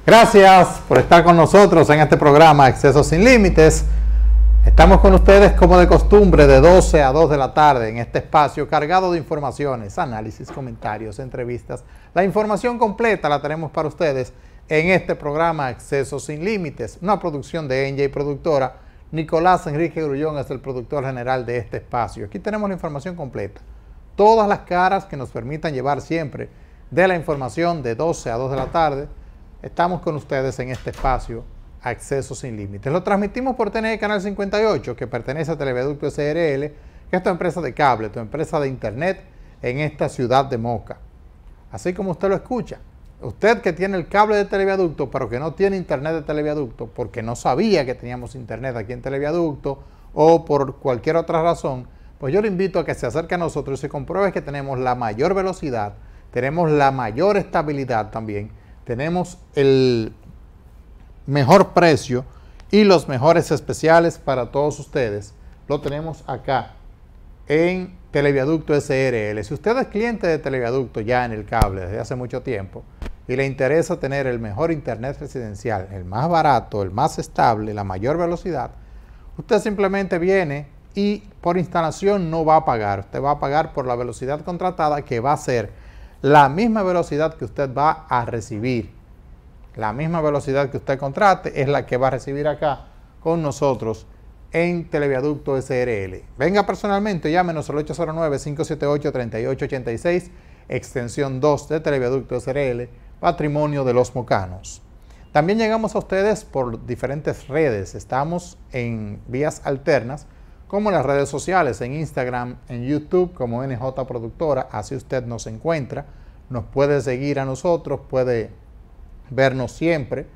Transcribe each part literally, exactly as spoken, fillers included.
Gracias por estar con nosotros en este programa Acceso Sin Límites. Estamos con ustedes como de costumbre de doce a dos de la tarde en este espacio cargado de informaciones, análisis, comentarios, entrevistas. La información completa la tenemos para ustedes en este programa Acceso Sin Límites, una producción de N J Productora. Nicolás Enrique Grullón es el productor general de este espacio. Aquí tenemos la información completa, todas las caras que nos permitan llevar siempre de la información de doce a dos de la tarde. Estamos con ustedes en este espacio Acceso Sin Límites. Lo transmitimos por T N E Canal cincuenta y ocho, que pertenece a Televiaducto S R L, que es tu empresa de cable, tu empresa de internet en esta ciudad de Moca. Así como usted lo escucha, usted que tiene el cable de Televiaducto, pero que no tiene internet de Televiaducto, porque no sabía que teníamos internet aquí en Televiaducto, o por cualquier otra razón, pues yo le invito a que se acerque a nosotros y se compruebe que tenemos la mayor velocidad, tenemos la mayor estabilidad también, tenemos el mejor precio y los mejores especiales para todos ustedes. Lo tenemos acá en Televiaducto S R L. Si usted es cliente de Televiaducto ya en el cable desde hace mucho tiempo y le interesa tener el mejor internet residencial, el más barato, el más estable, la mayor velocidad, usted simplemente viene y por instalación no va a pagar. Usted va a pagar por la velocidad contratada, que va a ser la misma velocidad que usted va a recibir. La misma velocidad que usted contrate es la que va a recibir acá con nosotros en Televiaducto S R L. Venga personalmente, llámenos al ocho cero nueve, cinco siete ocho, tres ocho ocho seis, extensión dos de Televiaducto S R L, Patrimonio de los Mocanos. También llegamos a ustedes por diferentes redes. Estamos en vías alternas, como las redes sociales, en Instagram, en YouTube, como N J Productora. Así usted nos encuentra, nos puede seguir a nosotros, puede vernos siempre,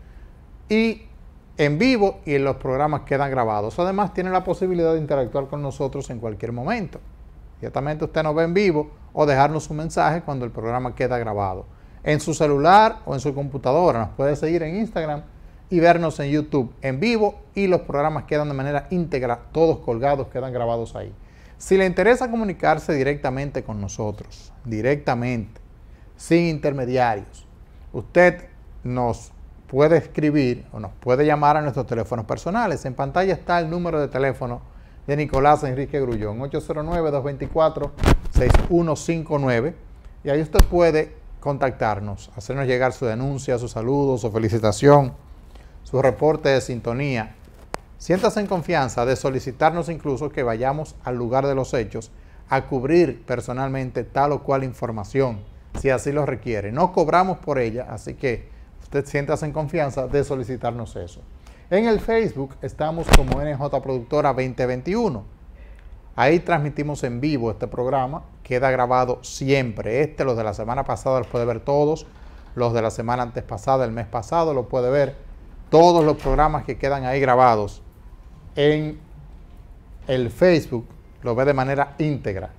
y en vivo, y en los programas quedan grabados. Además, tiene la posibilidad de interactuar con nosotros en cualquier momento. Ciertamente usted nos ve en vivo o dejarnos un mensaje cuando el programa queda grabado. En su celular o en su computadora nos puede seguir en Instagram y vernos en YouTube en vivo, y los programas quedan de manera íntegra, todos colgados, quedan grabados ahí. Si le interesa comunicarse directamente con nosotros, directamente, sin intermediarios, usted nos puede escribir o nos puede llamar a nuestros teléfonos personales. En pantalla está el número de teléfono de Nicolás Enrique Grullón, ocho cero nueve, dos dos cuatro, seis uno cinco nueve, y ahí usted puede contactarnos, hacernos llegar su denuncia, su saludo, su felicitación, su reporte de sintonía. Siéntase en confianza de solicitarnos incluso que vayamos al lugar de los hechos a cubrir personalmente tal o cual información, si así lo requiere. No cobramos por ella, así que usted siéntase en confianza de solicitarnos eso. En el Facebook estamos como N J Productora veinte veintiuno. Ahí transmitimos en vivo este programa, queda grabado siempre. Este, los de la semana pasada los puede ver todos, los de la semana antes pasada, el mes pasado, lo puede ver. Todos los programas que quedan ahí grabados en el Facebook, lo ve de manera íntegra.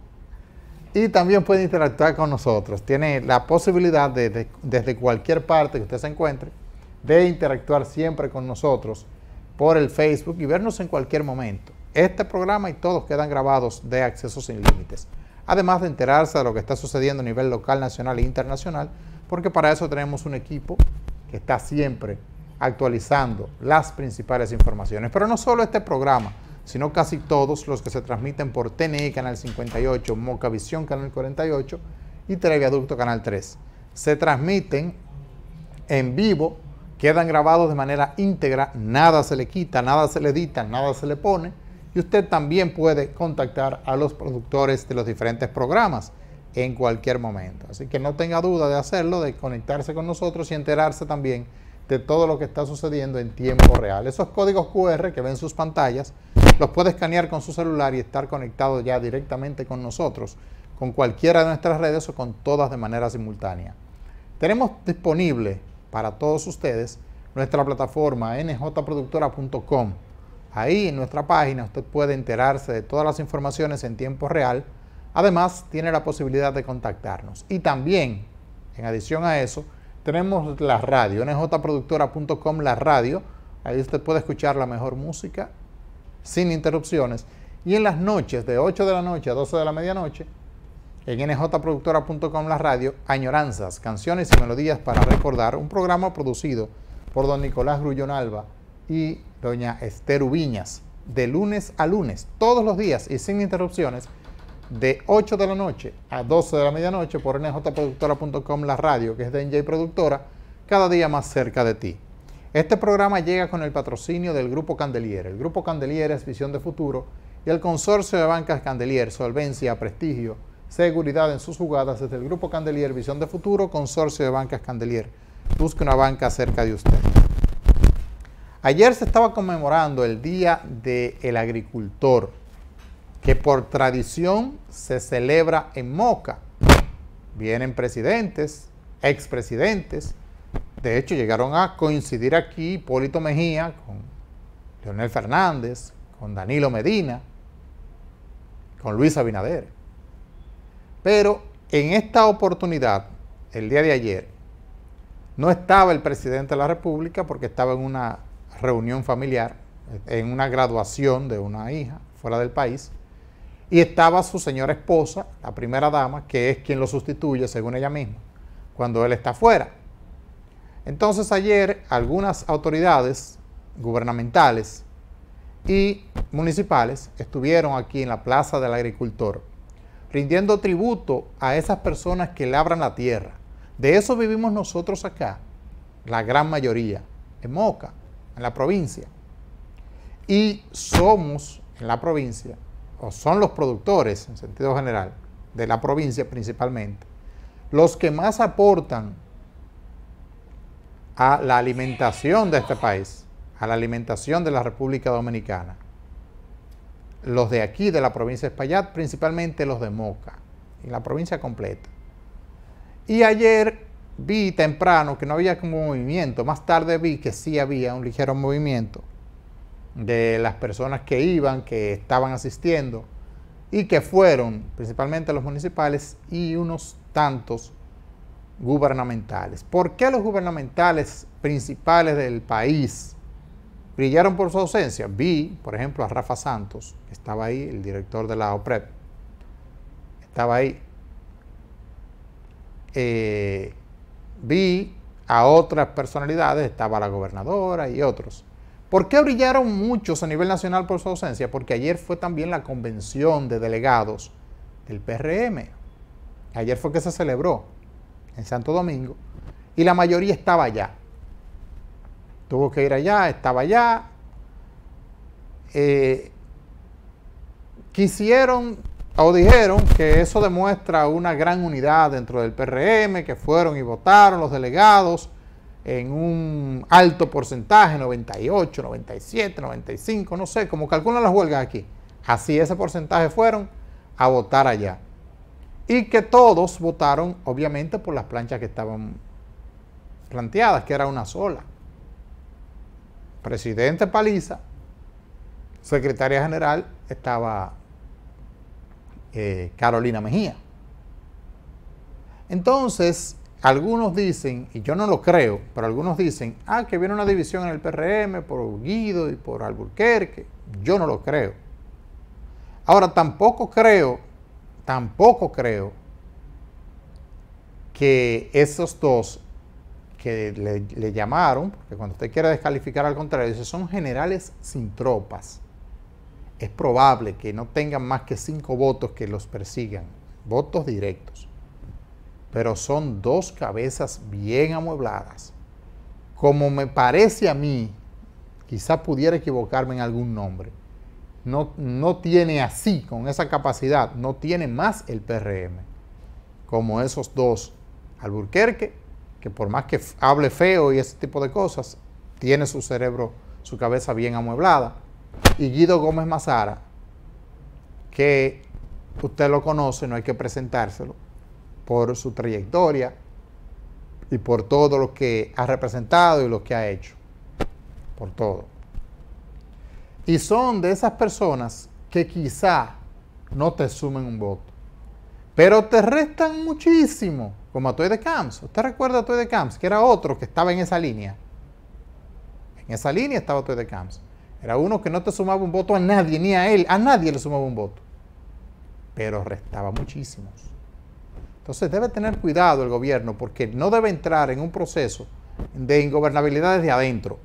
Y también puede interactuar con nosotros. Tiene la posibilidad de, de, desde cualquier parte que usted se encuentre, de interactuar siempre con nosotros por el Facebook y vernos en cualquier momento. Este programa y todos quedan grabados de Acceso Sin Límites. Además de enterarse de lo que está sucediendo a nivel local, nacional e internacional, porque para eso tenemos un equipo que está siempre actualizando las principales informaciones. Pero no solo este programa, sino casi todos los que se transmiten por T N E Canal cincuenta y ocho, Mocavisión Canal cuarenta y ocho y Televiaducto Canal tres. Se transmiten en vivo, quedan grabados de manera íntegra, nada se le quita, nada se le edita, nada se le pone, y usted también puede contactar a los productores de los diferentes programas en cualquier momento. Así que no tenga duda de hacerlo, de conectarse con nosotros y enterarse también de todo lo que está sucediendo en tiempo real. Esos códigos Q R que ven sus pantallas, los puede escanear con su celular y estar conectado ya directamente con nosotros, con cualquiera de nuestras redes o con todas de manera simultánea. Tenemos disponible para todos ustedes nuestra plataforma N J Productora punto com. Ahí en nuestra página usted puede enterarse de todas las informaciones en tiempo real. Además, tiene la posibilidad de contactarnos. Y también, en adición a eso, tenemos la radio, N J Productora punto com, la radio. Ahí usted puede escuchar la mejor música sin interrupciones. Y en las noches, de ocho de la noche a doce de la medianoche, en N J productora punto com la radio, Añoranzas, canciones y melodías para recordar, un programa producido por don Nicolás Grullón Alba y doña Esther Ubiñas, de lunes a lunes, todos los días y sin interrupciones, de ocho de la noche a doce de la medianoche por N J productora punto com la radio, que es de N J Productora, cada día más cerca de ti. Este programa llega con el patrocinio del Grupo Candelier. El Grupo Candelier es visión de futuro y el consorcio de bancas Candelier, solvencia, prestigio, seguridad en sus jugadas desde el Grupo Candelier, visión de futuro, consorcio de bancas Candelier. Busque una banca cerca de usted. Ayer se estaba conmemorando el Día del Agricultor, que por tradición se celebra en Moca. Vienen presidentes, expresidentes, de hecho llegaron a coincidir aquí Hipólito Mejía con Leonel Fernández, con Danilo Medina, con Luis Abinader. Pero en esta oportunidad, el día de ayer, no estaba el presidente de la República porque estaba en una reunión familiar, en una graduación de una hija fuera del país, y estaba su señora esposa, la primera dama, que es quien lo sustituye, según ella misma, cuando él está fuera. Entonces ayer algunas autoridades gubernamentales y municipales estuvieron aquí en la Plaza del Agricultor, rindiendo tributo a esas personas que labran la tierra. De eso vivimos nosotros acá, la gran mayoría, en Moca, en la provincia. Y somos, en la provincia, o son los productores, en sentido general, de la provincia principalmente, los que más aportan a la alimentación de este país, a la alimentación de la República Dominicana. Los de aquí, de la provincia de Espaillat, principalmente los de Moca, y la provincia completa. Y ayer vi temprano que no había como movimiento, más tarde vi que sí había un ligero movimiento de las personas que iban, que estaban asistiendo y que fueron principalmente los municipales y unos tantos gubernamentales. ¿Por qué los gubernamentales principales del país brillaron por su ausencia? Vi, por ejemplo, a Rafa Santos, que estaba ahí, el director de la OPRED, estaba ahí. Eh, vi a otras personalidades, estaba la gobernadora y otros. ¿Por qué brillaron muchos a nivel nacional por su ausencia? Porque ayer fue también la convención de delegados del P R M. Ayer fue que se celebró en Santo Domingo y la mayoría estaba allá. Tuvo que ir allá, estaba allá. Eh, quisieron o dijeron que eso demuestra una gran unidad dentro del P R M, que fueron y votaron los delegados en un alto porcentaje, noventa y ocho, noventa y siete, noventa y cinco, no sé, como calculan las huelgas aquí. Así ese porcentaje fueron a votar allá. Y que todos votaron, obviamente, por las planchas que estaban planteadas, que era una sola. Presidente Paliza, secretaria general estaba eh, Carolina Mejía. Entonces, algunos dicen, y yo no lo creo, pero algunos dicen, ah, que viene una división en el P R M por Guido y por Alburquerque. Yo no lo creo. Ahora, tampoco creo, tampoco creo que esos dos que le, le llamaron, porque cuando usted quiere descalificar al contrario, dice, son generales sin tropas. Es probable que no tengan más que cinco votos que los persigan, votos directos. Pero son dos cabezas bien amuebladas. Como me parece a mí, quizá pudiera equivocarme en algún nombre, no, no tiene así, con esa capacidad, no tiene más el P R M, como esos dos. Alburquerque, que por más que hable feo y ese tipo de cosas, tiene su cerebro, su cabeza bien amueblada. Y Guido Gómez Mazara, que usted lo conoce, no hay que presentárselo, por su trayectoria y por todo lo que ha representado y lo que ha hecho, por todo. Y son de esas personas que quizá no te sumen un voto, pero te restan muchísimo, como a Toy de Camps. ¿Usted recuerda a Toy de Camps? Que era otro que estaba en esa línea. En esa línea estaba Toy de Camps. Era uno que no te sumaba un voto a nadie, ni a él, a nadie le sumaba un voto, pero restaba muchísimos. Entonces debe tener cuidado el gobierno porque no debe entrar en un proceso de ingobernabilidad desde adentro.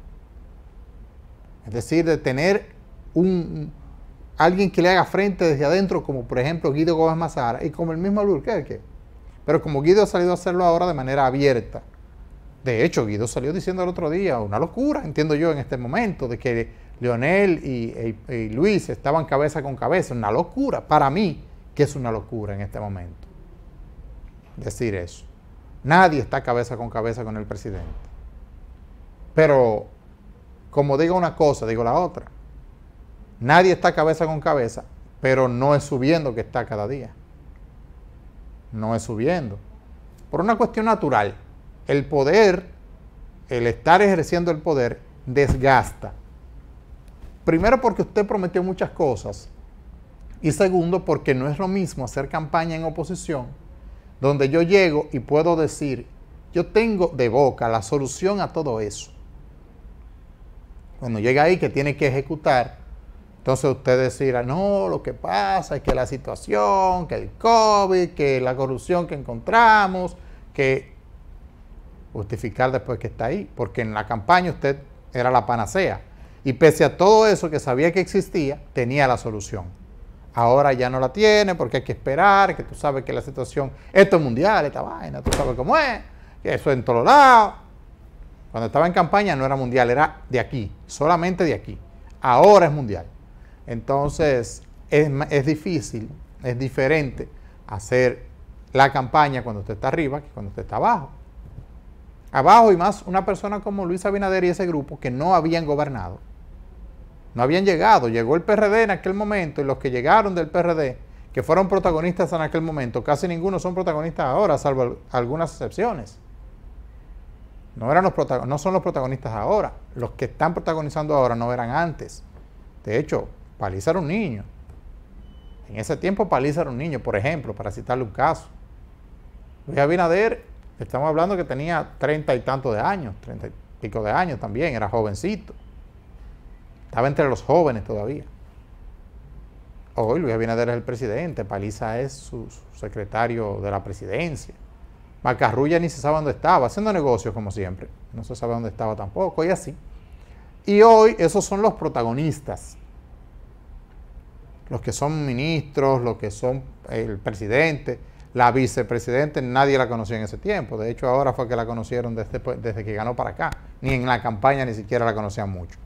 Es decir, de tener un, alguien que le haga frente desde adentro, como por ejemplo Guido Gómez Mazara y como el mismo Alburquerque. Pero como Guido ha salido a hacerlo ahora de manera abierta. De hecho, Guido salió diciendo el otro día, una locura, entiendo yo en este momento, de que Leonel y, y, y Luis estaban cabeza con cabeza. Una locura, para mí, que es una locura en este momento decir eso. Nadie está cabeza con cabeza con el presidente. Pero, como digo una cosa, digo la otra. Nadie está cabeza con cabeza, pero no es subiendo que está cada día. No es subiendo. Por una cuestión natural. El poder, el estar ejerciendo el poder, desgasta. Primero porque usted prometió muchas cosas. Y segundo porque no es lo mismo hacer campaña en oposición, donde yo llego y puedo decir, yo tengo de boca la solución a todo eso. Cuando llega ahí que tiene que ejecutar, entonces usted decirá, no, lo que pasa es que la situación, que el COVID, que la corrupción que encontramos, que justificar después que está ahí, porque en la campaña usted era la panacea. Y pese a todo eso que sabía que existía, tenía la solución. Ahora ya no la tiene porque hay que esperar, que tú sabes que la situación, esto es mundial, esta vaina, tú sabes cómo es, que eso es en todos lados. Cuando estaba en campaña no era mundial, era de aquí, solamente de aquí. Ahora es mundial. Entonces es, es difícil, es diferente hacer la campaña cuando usted está arriba que cuando usted está abajo. Abajo y más una persona como Luis Abinader y ese grupo que no habían gobernado. No habían llegado, llegó el P R D en aquel momento y los que llegaron del P R D, que fueron protagonistas en aquel momento, casi ninguno son protagonistas ahora, salvo algunas excepciones. No, eran los no son los protagonistas ahora, los que están protagonizando ahora no eran antes. De hecho, Paliza era un niño. En ese tiempo Paliza era un niño, por ejemplo, para citarle un caso. Luis Abinader, estamos hablando que tenía treinta y tantos de años, treinta y pico de años también, era jovencito. Estaba entre los jóvenes todavía. Hoy Luis Abinader es el presidente, Paliza es su, su secretario de la presidencia. Macarrulla ni se sabe dónde estaba, haciendo negocios como siempre. No se sabe dónde estaba tampoco, y así. Y hoy esos son los protagonistas. Los que son ministros, los que son el presidente, la vicepresidente, nadie la conoció en ese tiempo. De hecho, ahora fue que la conocieron desde, desde que ganó para acá. Ni en la campaña ni siquiera la conocían mucho.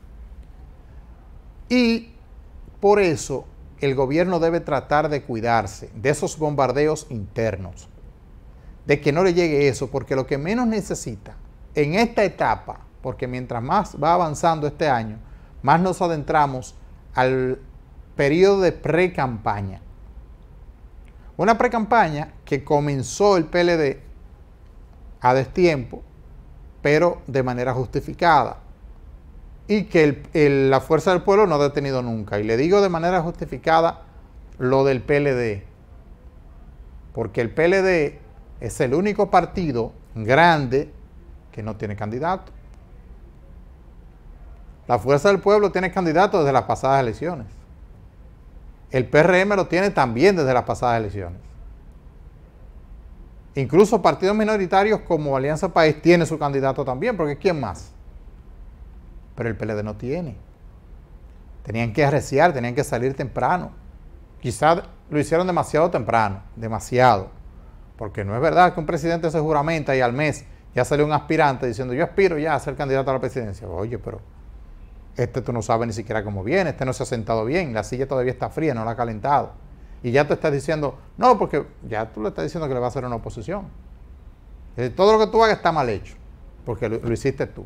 Y por eso el gobierno debe tratar de cuidarse de esos bombardeos internos, de que no le llegue eso, porque lo que menos necesita en esta etapa, porque mientras más va avanzando este año, más nos adentramos al periodo de pre-campaña. Una pre-campaña que comenzó el P L D a destiempo, pero de manera justificada. Y que el, el, la Fuerza del Pueblo no ha detenido nunca. Y le digo de manera justificada lo del P L D. Porque el P L D es el único partido grande que no tiene candidato. La Fuerza del Pueblo tiene candidato desde las pasadas elecciones. El P R M lo tiene también desde las pasadas elecciones. Incluso partidos minoritarios como Alianza País tiene su candidato también, porque ¿quién más? Pero el P L D no tiene. Tenían que arreciar, tenían que salir temprano. Quizás lo hicieron demasiado temprano, demasiado. Porque no es verdad que un presidente se juramenta y al mes ya salió un aspirante diciendo yo aspiro ya a ser candidato a la presidencia. Oye, pero este tú no sabes ni siquiera cómo viene, este no se ha sentado bien, la silla todavía está fría, no la ha calentado. Y ya tú estás diciendo, no, porque ya tú le estás diciendo que le va a hacer una oposición. Es decir, todo lo que tú hagas está mal hecho, porque lo, lo hiciste tú.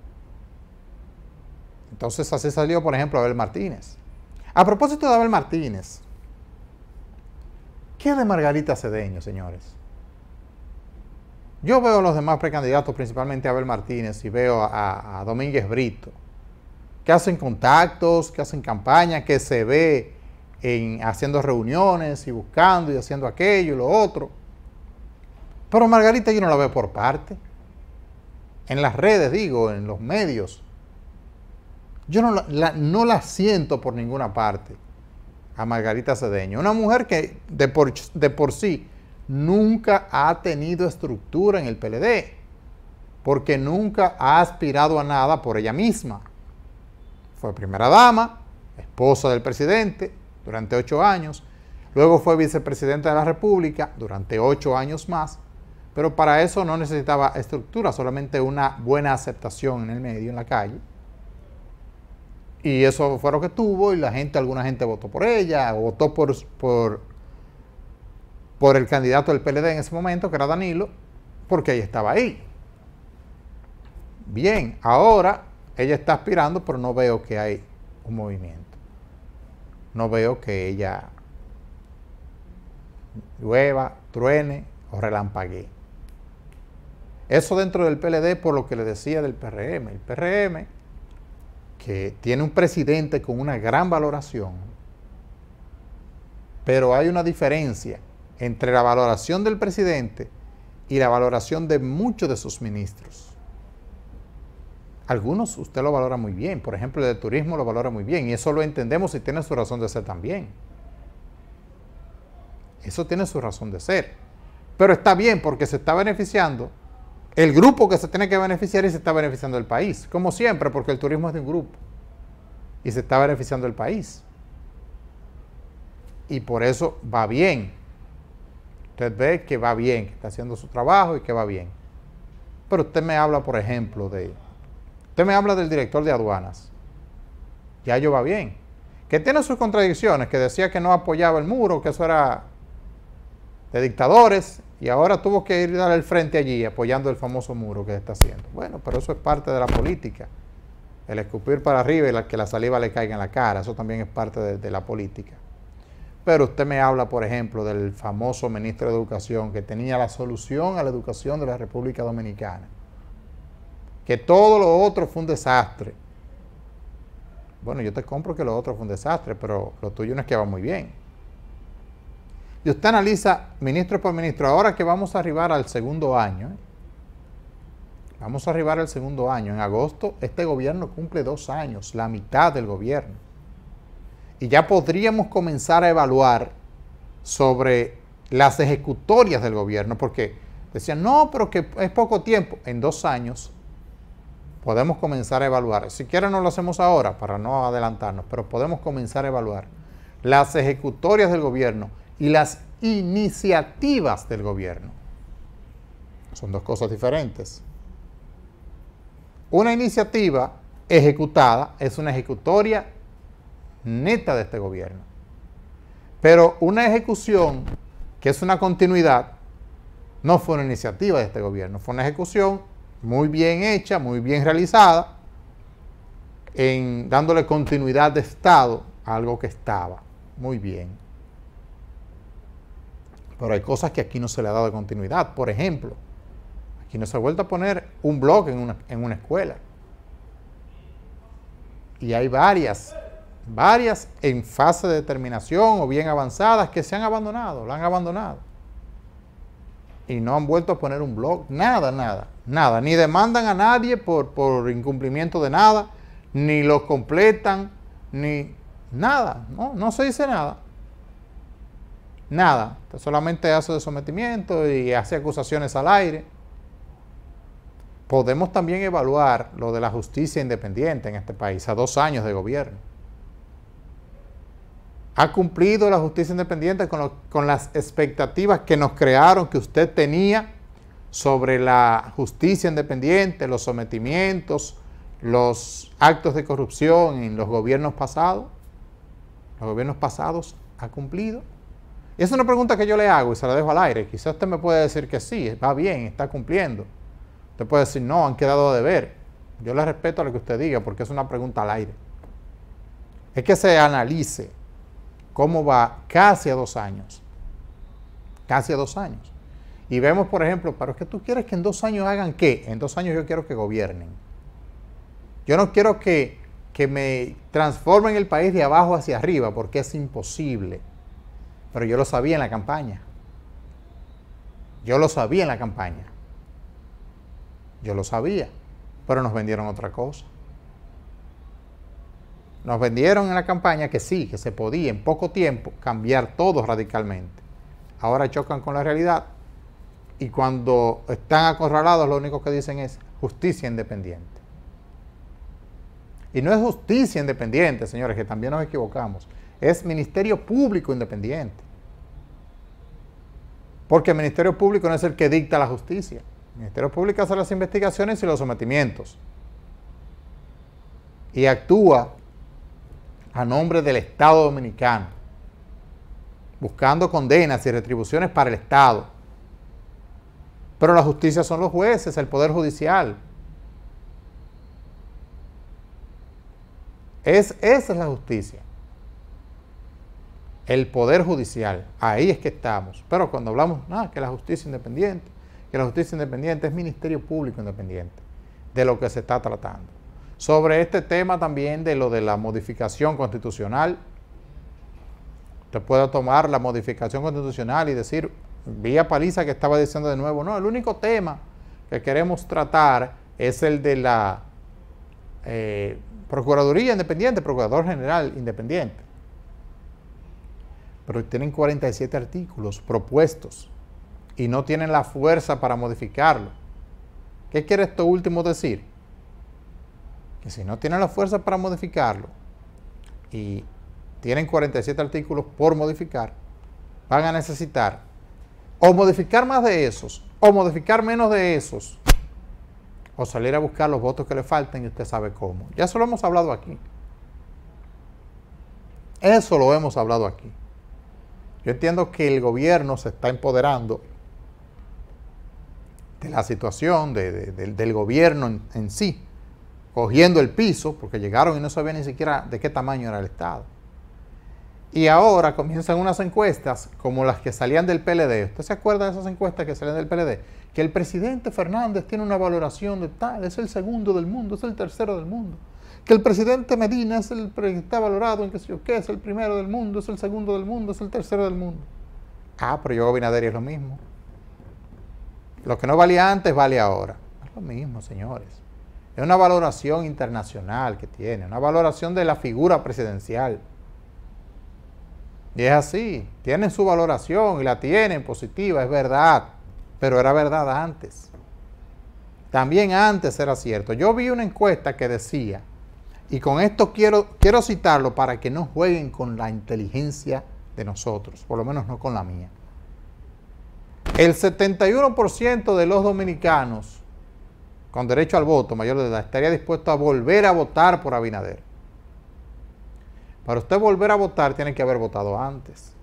Entonces así salió, por ejemplo, Abel Martínez. A propósito de Abel Martínez, ¿qué de Margarita Cedeño, señores? Yo veo a los demás precandidatos, principalmente a Abel Martínez, y veo a, a Domínguez Brito, que hacen contactos, que hacen campaña, que se ve en, haciendo reuniones y buscando y haciendo aquello y lo otro. Pero Margarita yo no la veo por parte. En las redes, digo, en los medios. Yo no la, la, no la siento por ninguna parte a Margarita Cedeño. Una mujer que de por, de por sí nunca ha tenido estructura en el P L D, porque nunca ha aspirado a nada por ella misma. Fue primera dama, esposa del presidente durante ocho años, luego fue vicepresidenta de la República durante ocho años más, pero para eso no necesitaba estructura, solamente una buena aceptación en el medio, en la calle. Y eso fue lo que tuvo, y la gente, alguna gente votó por ella, o votó por, por, por el candidato del P L D en ese momento, que era Danilo, porque ella estaba ahí. Bien, ahora ella está aspirando, pero no veo que hay un movimiento. No veo que ella llueva, truene o relampaguee. Eso dentro del P L D, por lo que le decía del P R M. El P R M, que tiene un presidente con una gran valoración, pero hay una diferencia entre la valoración del presidente y la valoración de muchos de sus ministros. Algunos usted lo valora muy bien, por ejemplo, el de turismo lo valora muy bien, y eso lo entendemos y tiene su razón de ser también. Eso tiene su razón de ser. Pero está bien porque se está beneficiando el grupo que se tiene que beneficiar y se está beneficiando el país, como siempre, porque el turismo es de un grupo y se está beneficiando el país. Y por eso va bien. Usted ve que va bien, que está haciendo su trabajo y que va bien. Pero usted me habla, por ejemplo, de... Usted me habla del director de aduanas. Ya yo va bien. Que tiene sus contradicciones, que decía que no apoyaba el muro, que eso era de dictadores, y ahora tuvo que ir a dar el frente allí apoyando el famoso muro que está haciendo. Bueno, pero eso es parte de la política. El escupir para arriba y la, que la saliva le caiga en la cara, eso también es parte de, de la política. Pero usted me habla, por ejemplo, del famoso ministro de Educación que tenía la solución a la educación de la República Dominicana. Que todo lo otro fue un desastre. Bueno, yo te compro que lo otro fue un desastre, pero lo tuyo no es que va muy bien. Y usted analiza ministro por ministro, ahora que vamos a arribar al segundo año, ¿eh? vamos a arribar al segundo año, en agosto este gobierno cumple dos años, la mitad del gobierno. Y ya podríamos comenzar a evaluar sobre las ejecutorias del gobierno, porque decían, no, pero que es poco tiempo. En dos años podemos comenzar a evaluar, siquiera no lo hacemos ahora para no adelantarnos, pero podemos comenzar a evaluar las ejecutorias del gobierno y las iniciativas del gobierno. Son dos cosas diferentes. Una iniciativa ejecutada es una ejecutoria neta de este gobierno. Pero una ejecución, que es una continuidad, no fue una iniciativa de este gobierno, fue una ejecución muy bien hecha, muy bien realizada, en dándole continuidad de Estado a algo que estaba muy bien. Pero hay cosas que aquí no se le ha dado continuidad. Por ejemplo, aquí no se ha vuelto a poner un blog en una, en una escuela. Y hay varias, varias en fase de terminación o bien avanzadas que se han abandonado, la han abandonado. Y no han vuelto a poner un blog, nada, nada, nada. Ni demandan a nadie por, por incumplimiento de nada, ni lo completan, ni nada, no, no se dice nada. Nada, solamente hace de sometimiento y hace acusaciones al aire. Podemos también evaluar lo de la justicia independiente en este país, a dos años de gobierno. ¿Ha cumplido la justicia independiente con, lo, con las expectativas que nos crearon, que usted tenía sobre la justicia independiente, los sometimientos, los actos de corrupción en los gobiernos pasados? ¿Los gobiernos pasados ha cumplido? Y es una pregunta que yo le hago y se la dejo al aire. Quizás usted me puede decir que sí, va bien, está cumpliendo. Usted puede decir, no, han quedado de ver. Yo le respeto a lo que usted diga porque es una pregunta al aire. Es que se analice cómo va casi a dos años. Casi a dos años. Y vemos, por ejemplo, pero es que tú quieres que en dos años hagan ¿qué? En dos años yo quiero que gobiernen. Yo no quiero que, que me transformen el país de abajo hacia arriba porque es imposible. Pero yo lo sabía en la campaña. Yo lo sabía en la campaña. Yo lo sabía. Pero nos vendieron otra cosa. Nos vendieron en la campaña que sí, que se podía en poco tiempo cambiar todo radicalmente. ahora chocan con la realidad y cuando están acorralados lo único que dicen es justicia independiente. Y no es justicia independiente, señores, que también nos equivocamos, es Ministerio Público Independiente. Porque el Ministerio Público no es el que dicta la justicia. El Ministerio Público hace las investigaciones y los sometimientos. Y actúa a nombre del Estado Dominicano, buscando condenas y retribuciones para el Estado. Pero la justicia son los jueces, el Poder Judicial. Es, esa es la justicia. El Poder Judicial, ahí es que estamos. Pero cuando hablamos, ah, que la justicia independiente, que la justicia independiente es Ministerio Público Independiente, de lo que se está tratando. Sobre este tema también de lo de la modificación constitucional, usted puede tomar la modificación constitucional y decir, vía Paliza que estaba diciendo de nuevo, no, el único tema que queremos tratar es el de la eh, Procuraduría Independiente, Procurador General Independiente. Pero tienen cuarenta y siete artículos propuestos y no tienen la fuerza para modificarlo. ¿Qué quiere esto último decir? Que si no tienen la fuerza para modificarlo y tienen cuarenta y siete artículos por modificar, van a necesitar o modificar más de esos, o modificar menos de esos, o salir a buscar los votos que le falten y usted sabe cómo. Ya eso lo hemos hablado aquí. Eso lo hemos hablado aquí. Yo entiendo que el gobierno se está empoderando de la situación, de, de, de, del gobierno en, en sí, cogiendo el piso, porque llegaron y no sabían ni siquiera de qué tamaño era el Estado. Y ahora comienzan unas encuestas como las que salían del P L D. ¿Usted se acuerda de esas encuestas que salían del P L D? Que el presidente Fernández tiene una valoración de tal, es el segundo del mundo, es el tercero del mundo. Que el presidente Medina es el que está valorado en qué sé yo qué, es el primero del mundo, es el segundo del mundo, es el tercero del mundo. Ah, pero yo Abinader es lo mismo. Lo que no valía antes vale ahora. Es lo mismo, señores. Es una valoración internacional que tiene, una valoración de la figura presidencial. Y es así, tienen su valoración y la tienen positiva, es verdad, pero era verdad antes. También antes era cierto. Yo vi una encuesta que decía, y con esto quiero, quiero citarlo para que no jueguen con la inteligencia de nosotros, por lo menos no con la mía. El setenta y uno por ciento de los dominicanos con derecho al voto mayor de edad estaría dispuesto a volver a votar por Abinader. Para usted volver a votar tiene que haber votado antes.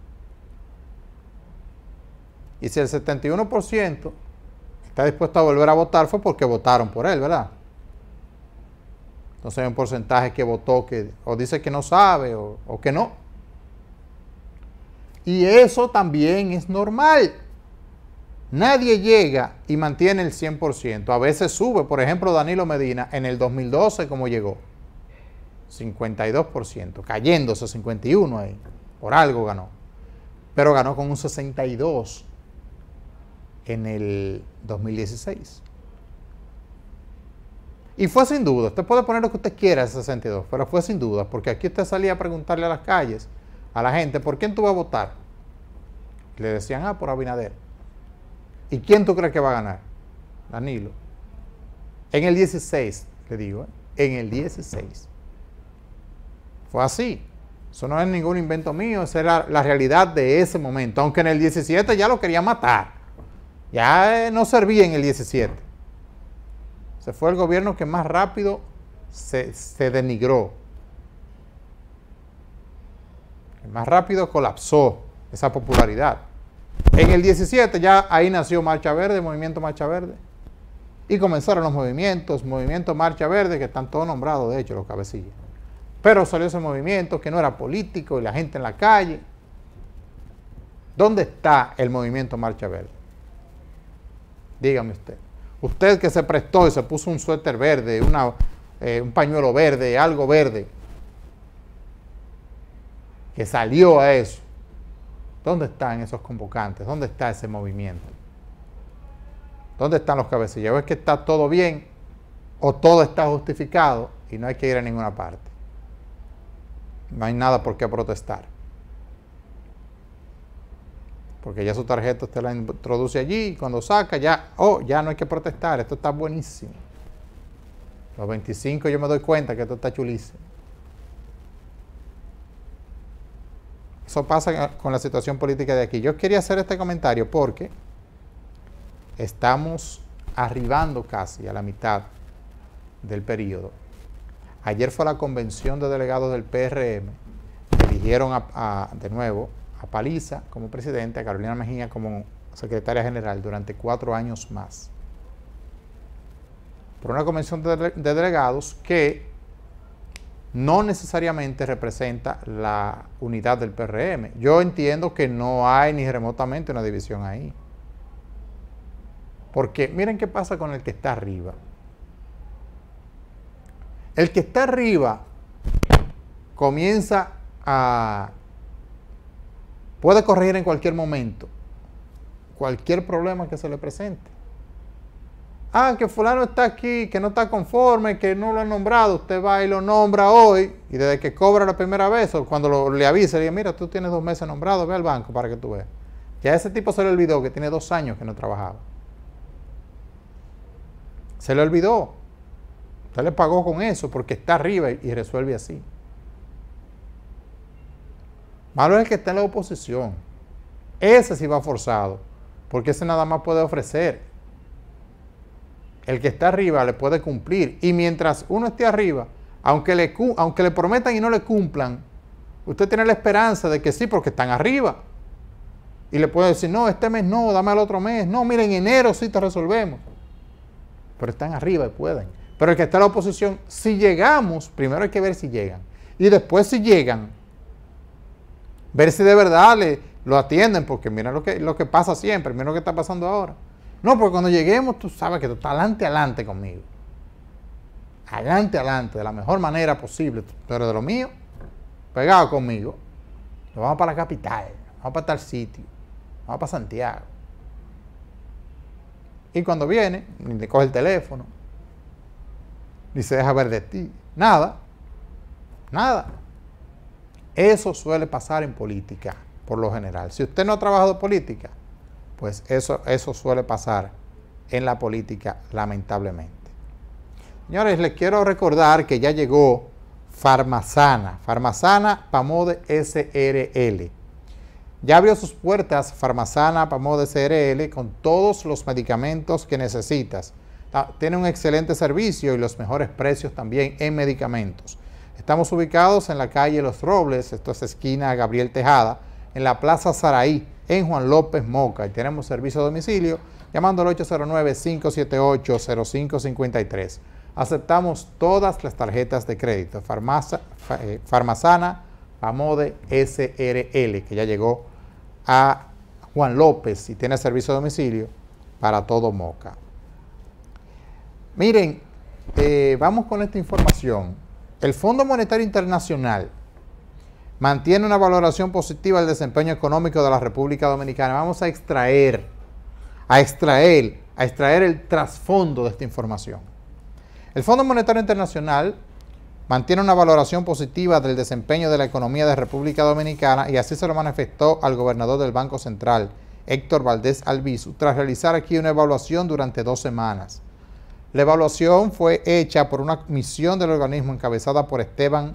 Y si el setenta y uno por ciento está dispuesto a volver a votar fue porque votaron por él, ¿verdad? Entonces hay un porcentaje que votó que o dice que no sabe o, o que no. Y eso también es normal. Nadie llega y mantiene el cien por ciento. A veces sube. Por ejemplo, Danilo Medina en el dos mil doce, ¿cómo llegó? cincuenta y dos por ciento, cayéndose cincuenta y uno ahí. Por algo ganó. Pero ganó con un sesenta y dos por ciento en el dos mil dieciséis. Y fue sin duda. Usted puede poner lo que usted quiera ese sesenta y dos, pero fue sin duda, porque aquí usted salía a preguntarle a las calles, a la gente, ¿por quién tú vas a votar? Le decían, ah, por Abinader. ¿Y quién tú crees que va a ganar? Danilo. En el dieciséis, le digo, ¿eh? En el dieciséis. Fue así. Eso no es ningún invento mío, esa era la realidad de ese momento. Aunque en el diecisiete ya lo quería matar. Ya eh, no servía en el diecisiete. Se fue el gobierno que más rápido se, se denigró. El más rápido colapsó esa popularidad. En el diecisiete ya ahí nació Marcha Verde, Movimiento Marcha Verde. Y comenzaron los movimientos, Movimiento Marcha Verde, que están todos nombrados, de hecho, los cabecillas. Pero salió ese movimiento que no era político y la gente en la calle. ¿Dónde está el Movimiento Marcha Verde? Dígame usted. Usted que se prestó y se puso un suéter verde, una, eh, un pañuelo verde, algo verde, que salió a eso. ¿Dónde están esos convocantes? ¿Dónde está ese movimiento? ¿Dónde están los cabecillas? ¿Es que está todo bien o todo está justificado y no hay que ir a ninguna parte? No hay nada por qué protestar. porque ya su tarjeta usted la introduce allí y cuando saca ya, oh, ya no hay que protestar, esto está buenísimo. Los veinticinco yo me doy cuenta que esto está chulísimo. Eso pasa con la situación política de aquí. Yo quería hacer este comentario porque estamos arribando casi a la mitad del periodo. Ayer fue la convención de delegados del P R M, eligieron a, a, de nuevo a Paliza como presidente, a Carolina Mejía como secretaria general durante cuatro años más. Por una convención de, de delegados que no necesariamente representa la unidad del P R M. Yo entiendo que no hay ni remotamente una división ahí. Porque miren qué pasa con el que está arriba. El que está arriba comienza a... puede corregir en cualquier momento cualquier problema que se le presente. Ah, que fulano está aquí, que no está conforme, que no lo han nombrado. Usted va y lo nombra hoy, y desde que cobra la primera vez, o cuando lo, le avisa, le dice, mira, tú tienes dos meses nombrado, ve al banco para que tú veas. Ya ese tipo se le olvidó que tiene dos años que no trabajaba. Se le olvidó. Usted le pagó con eso porque está arriba y, y resuelve así. Malo es el que está en la oposición. Ese sí va forzado, porque ese nada más puede ofrecer. El que está arriba le puede cumplir. Y mientras uno esté arriba, aunque le, aunque le prometan y no le cumplan, usted tiene la esperanza de que sí, porque están arriba. Y le puede decir, no, este mes no, dame el otro mes. No, mira, en enero sí te resolvemos. Pero están arriba y pueden. Pero el que está en la oposición, si llegamos, primero hay que ver si llegan. Y después si llegan, ver si de verdad le, lo atienden, porque mira lo que, lo que pasa siempre, mira lo que está pasando ahora. No, porque cuando lleguemos, tú sabes que tú estás adelante, adelante conmigo. Adelante, adelante, de la mejor manera posible. Pero de lo mío, pegado conmigo. Nos vamos para la capital, vamos para tal sitio, vamos para Santiago. Y cuando viene, ni le coge el teléfono, ni se deja ver de ti. Nada, nada. Eso suele pasar en política, por lo general. Si usted no ha trabajado política, pues eso, eso suele pasar en la política, lamentablemente. Señores, les quiero recordar que ya llegó Farmasana, Farmasana Pamode S R L. Ya abrió sus puertas Farmasana Pamode S R L con todos los medicamentos que necesitas. Tiene un excelente servicio y los mejores precios también en medicamentos. Estamos ubicados en la calle Los Robles, esto es esquina Gabriel Tejada, en la Plaza Saraí, en Juan López Moca, y tenemos servicio a domicilio llamando al ocho cero nueve, cinco siete ocho, cero cinco cinco tres. Aceptamos todas las tarjetas de crédito. Farmasa, eh, Farmasana Pamode S R L, que ya llegó a Juan López y tiene servicio a domicilio para todo Moca. Miren, eh, vamos con esta información. El Fondo Monetario Internacional mantiene una valoración positiva del desempeño económico de la República Dominicana. Vamos a extraer, a extraer, a extraer el trasfondo de esta información. El Fondo Monetario Internacional mantiene una valoración positiva del desempeño de la economía de República Dominicana y así se lo manifestó al gobernador del Banco Central, Héctor Valdés Albizu, tras realizar aquí una evaluación durante dos semanas. La evaluación fue hecha por una misión del organismo encabezada por Esteban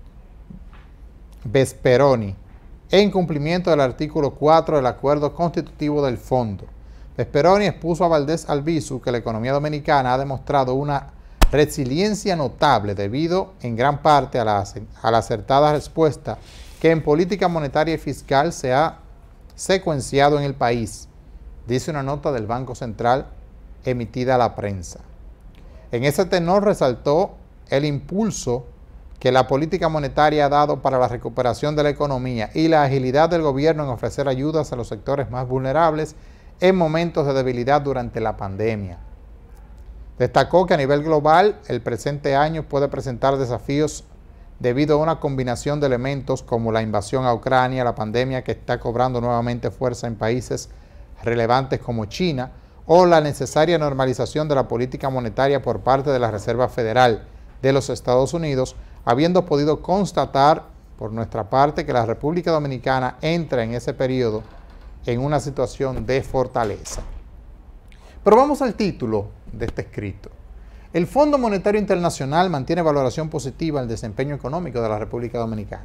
Vesperoni, en cumplimiento del artículo cuatro del acuerdo constitutivo del fondo. Vesperoni expuso a Valdés Albizu que la economía dominicana ha demostrado una resiliencia notable debido en gran parte a la, a la acertada respuesta que en política monetaria y fiscal se ha secuenciado en el país, dice una nota del Banco Central emitida a la prensa. En ese tenor resaltó el impulso que la política monetaria ha dado para la recuperación de la economía y la agilidad del gobierno en ofrecer ayudas a los sectores más vulnerables en momentos de debilidad durante la pandemia. Destacó que a nivel global el presente año puede presentar desafíos debido a una combinación de elementos como la invasión a Ucrania, la pandemia que está cobrando nuevamente fuerza en países relevantes como China, o la necesaria normalización de la política monetaria por parte de la Reserva Federal de los Estados Unidos, habiendo podido constatar por nuestra parte que la República Dominicana entra en ese periodo en una situación de fortaleza. Pero vamos al título de este escrito. El Fondo Monetario Internacional mantiene valoración positiva al desempeño económico de la República Dominicana.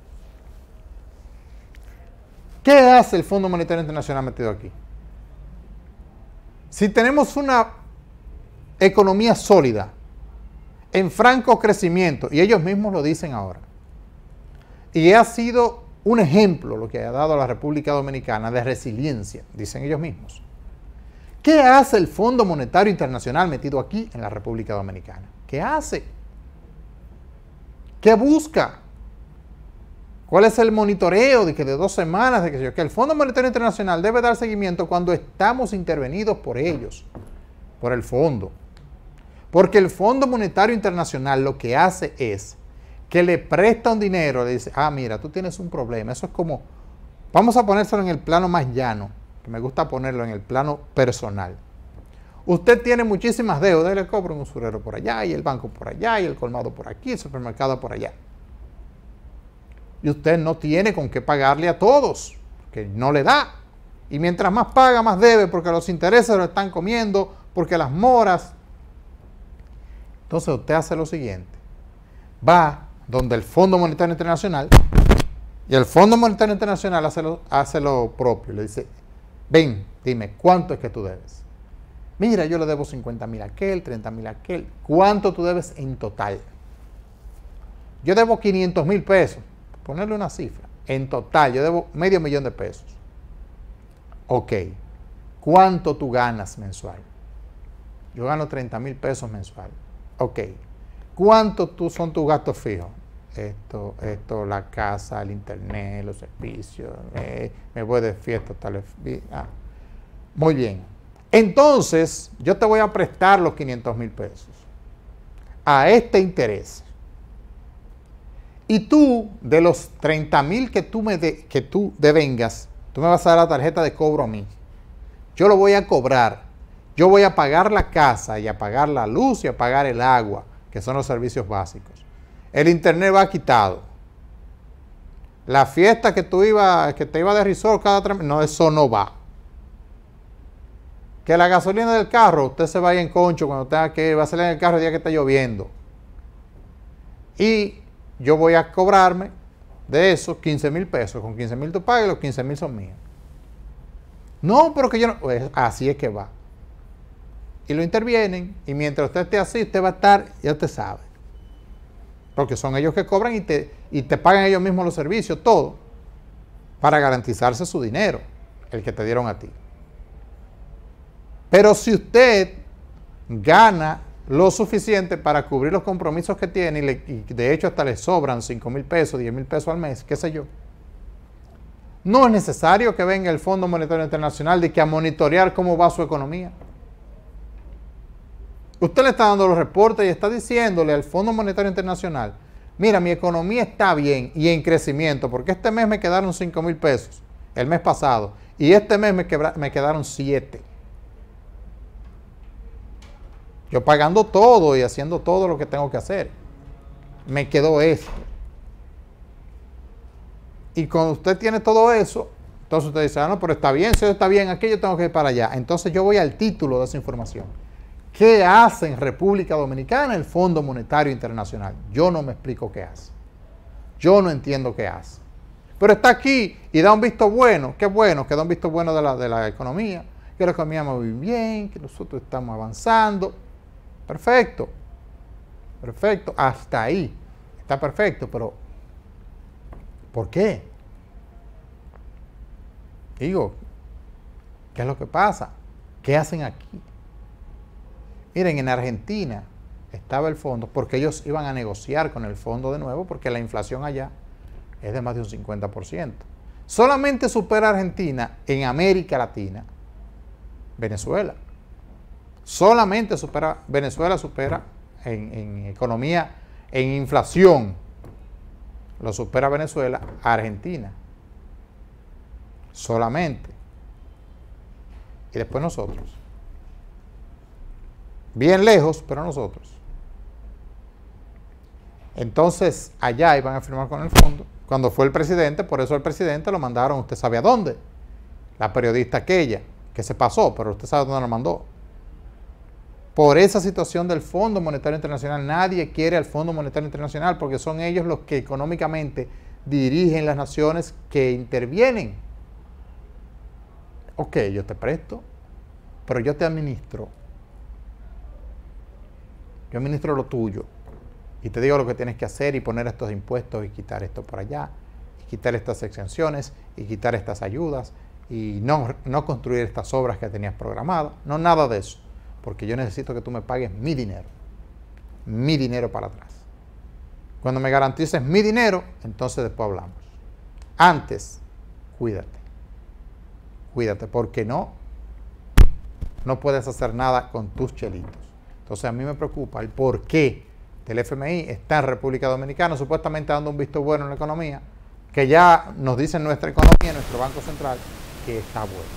¿Qué hace el Fondo Monetario Internacional metido aquí? Si tenemos una economía sólida, en franco crecimiento, y ellos mismos lo dicen ahora, y ha sido un ejemplo lo que ha dado la República Dominicana de resiliencia, dicen ellos mismos. ¿Qué hace el Fondo Monetario Internacional metido aquí en la República Dominicana? ¿Qué hace? ¿Qué busca? ¿Cuál es el monitoreo de que de dos semanas, de que, yo, que el Fondo Monetario Internacional debe dar seguimiento cuando estamos intervenidos por ellos, por el fondo? Porque el Fondo Monetario Internacional lo que hace es que le presta un dinero, le dice, ah, mira, tú tienes un problema. Eso es como, vamos a ponérselo en el plano más llano, que me gusta ponerlo en el plano personal. Usted tiene muchísimas deudas, le cobra un usurero por allá, y el banco por allá, y el colmado por aquí, el supermercado por allá. Y usted no tiene con qué pagarle a todos, que no le da. Y mientras más paga, más debe, porque los intereses lo están comiendo, porque las moras. Entonces usted hace lo siguiente. Va donde el Fondo Monetario Internacional, y el Fondo Monetario Internacional hace lo, hace lo propio. Le dice, ven, dime, ¿cuánto es que tú debes? Mira, yo le debo cincuenta mil a aquel, treinta mil a aquel. ¿Cuánto tú debes en total? Yo debo quinientos mil pesos. Ponerle una cifra. En total, yo debo medio millón de pesos. Ok. ¿Cuánto tú ganas mensual? Yo gano treinta mil pesos mensual. Ok. ¿Cuánto tú son tus gastos fijos? Esto, esto, la casa, el internet, los servicios, eh, me voy de fiesta, tal vez. Ah. Muy bien. Entonces, yo te voy a prestar los quinientos mil pesos a este interés. Y tú, de los treinta mil que tú me de, que tú devengas, tú me vas a dar la tarjeta de cobro a mí. Yo lo voy a cobrar. Yo voy a pagar la casa y a pagar la luz y a pagar el agua, que son los servicios básicos. El internet va quitado. La fiesta que tú ibas, que te iba de resort cada tres meses, no, eso no va. Que la gasolina del carro, usted se vaya en concho cuando tenga que ir, va a salir en el carro el día que está lloviendo. Y yo voy a cobrarme de esos quince mil pesos. Con quince mil tú pagas y los quince mil son míos. No, pero que yo no... Pues así es que va. Y lo intervienen, y mientras usted esté así, usted va a estar, ya usted sabe. Porque son ellos que cobran y te, y te pagan ellos mismos los servicios, todo, para garantizarse su dinero, el que te dieron a ti. Pero si usted gana lo suficiente para cubrir los compromisos que tiene, y, le, y de hecho hasta le sobran cinco mil pesos, diez mil pesos al mes, qué sé yo, no es necesario que venga el Fondo Monetario Internacional de que a monitorear cómo va su economía. Usted le está dando los reportes y está diciéndole al Fondo Monetario Internacional, mira, mi economía está bien y en crecimiento, porque este mes me quedaron cinco mil pesos, el mes pasado, y este mes me, quebra, me quedaron siete. Yo pagando todo y haciendo todo lo que tengo que hacer. Me quedó esto. Y cuando usted tiene todo eso, entonces usted dice, ah, no, pero está bien, si eso está bien, aquí yo tengo que ir para allá. Entonces yo voy al título de esa información. ¿Qué hace en República Dominicana el Fondo Monetario Internacional? Yo no me explico qué hace. Yo no entiendo qué hace. Pero está aquí y da un visto bueno. Qué bueno que da un visto bueno de la, de la economía. Que la economía va muy bien, que nosotros estamos avanzando. Perfecto. Perfecto. Hasta ahí. Está perfecto, pero ¿por qué? Digo, ¿qué es lo que pasa? ¿Qué hacen aquí? Miren, en Argentina estaba el fondo porque ellos iban a negociar con el fondo de nuevo porque la inflación allá es de más de un cincuenta por ciento. Solamente supera Argentina en América Latina Venezuela. Solamente supera, Venezuela supera en, en economía, en inflación, lo supera Venezuela a Argentina. Solamente. Y después nosotros. Bien lejos, pero nosotros. Entonces, allá iban a firmar con el fondo. Cuando fue el presidente, por eso el presidente lo mandaron, usted sabe a dónde. la periodista aquella, que se pasó, pero usted sabe dónde lo mandó. Por esa situación del Fondo Monetario Internacional, nadie quiere al Fondo Monetario Internacional porque son ellos los que económicamente dirigen las naciones que intervienen. Ok, yo te presto, pero yo te administro. Yo administro lo tuyo y te digo lo que tienes que hacer y poner estos impuestos y quitar esto por allá, y quitar estas exenciones y quitar estas ayudas y no, no construir estas obras que tenías programadas. No, nada de eso. Porque yo necesito que tú me pagues mi dinero, mi dinero para atrás. Cuando me garantices mi dinero, entonces después hablamos. Antes, cuídate, cuídate, porque no, no puedes hacer nada con tus chelitos. Entonces a mí me preocupa el por qué el F M I está en República Dominicana, supuestamente dando un visto bueno en la economía, que ya nos dice nuestra economía, nuestro Banco Central, que está bueno.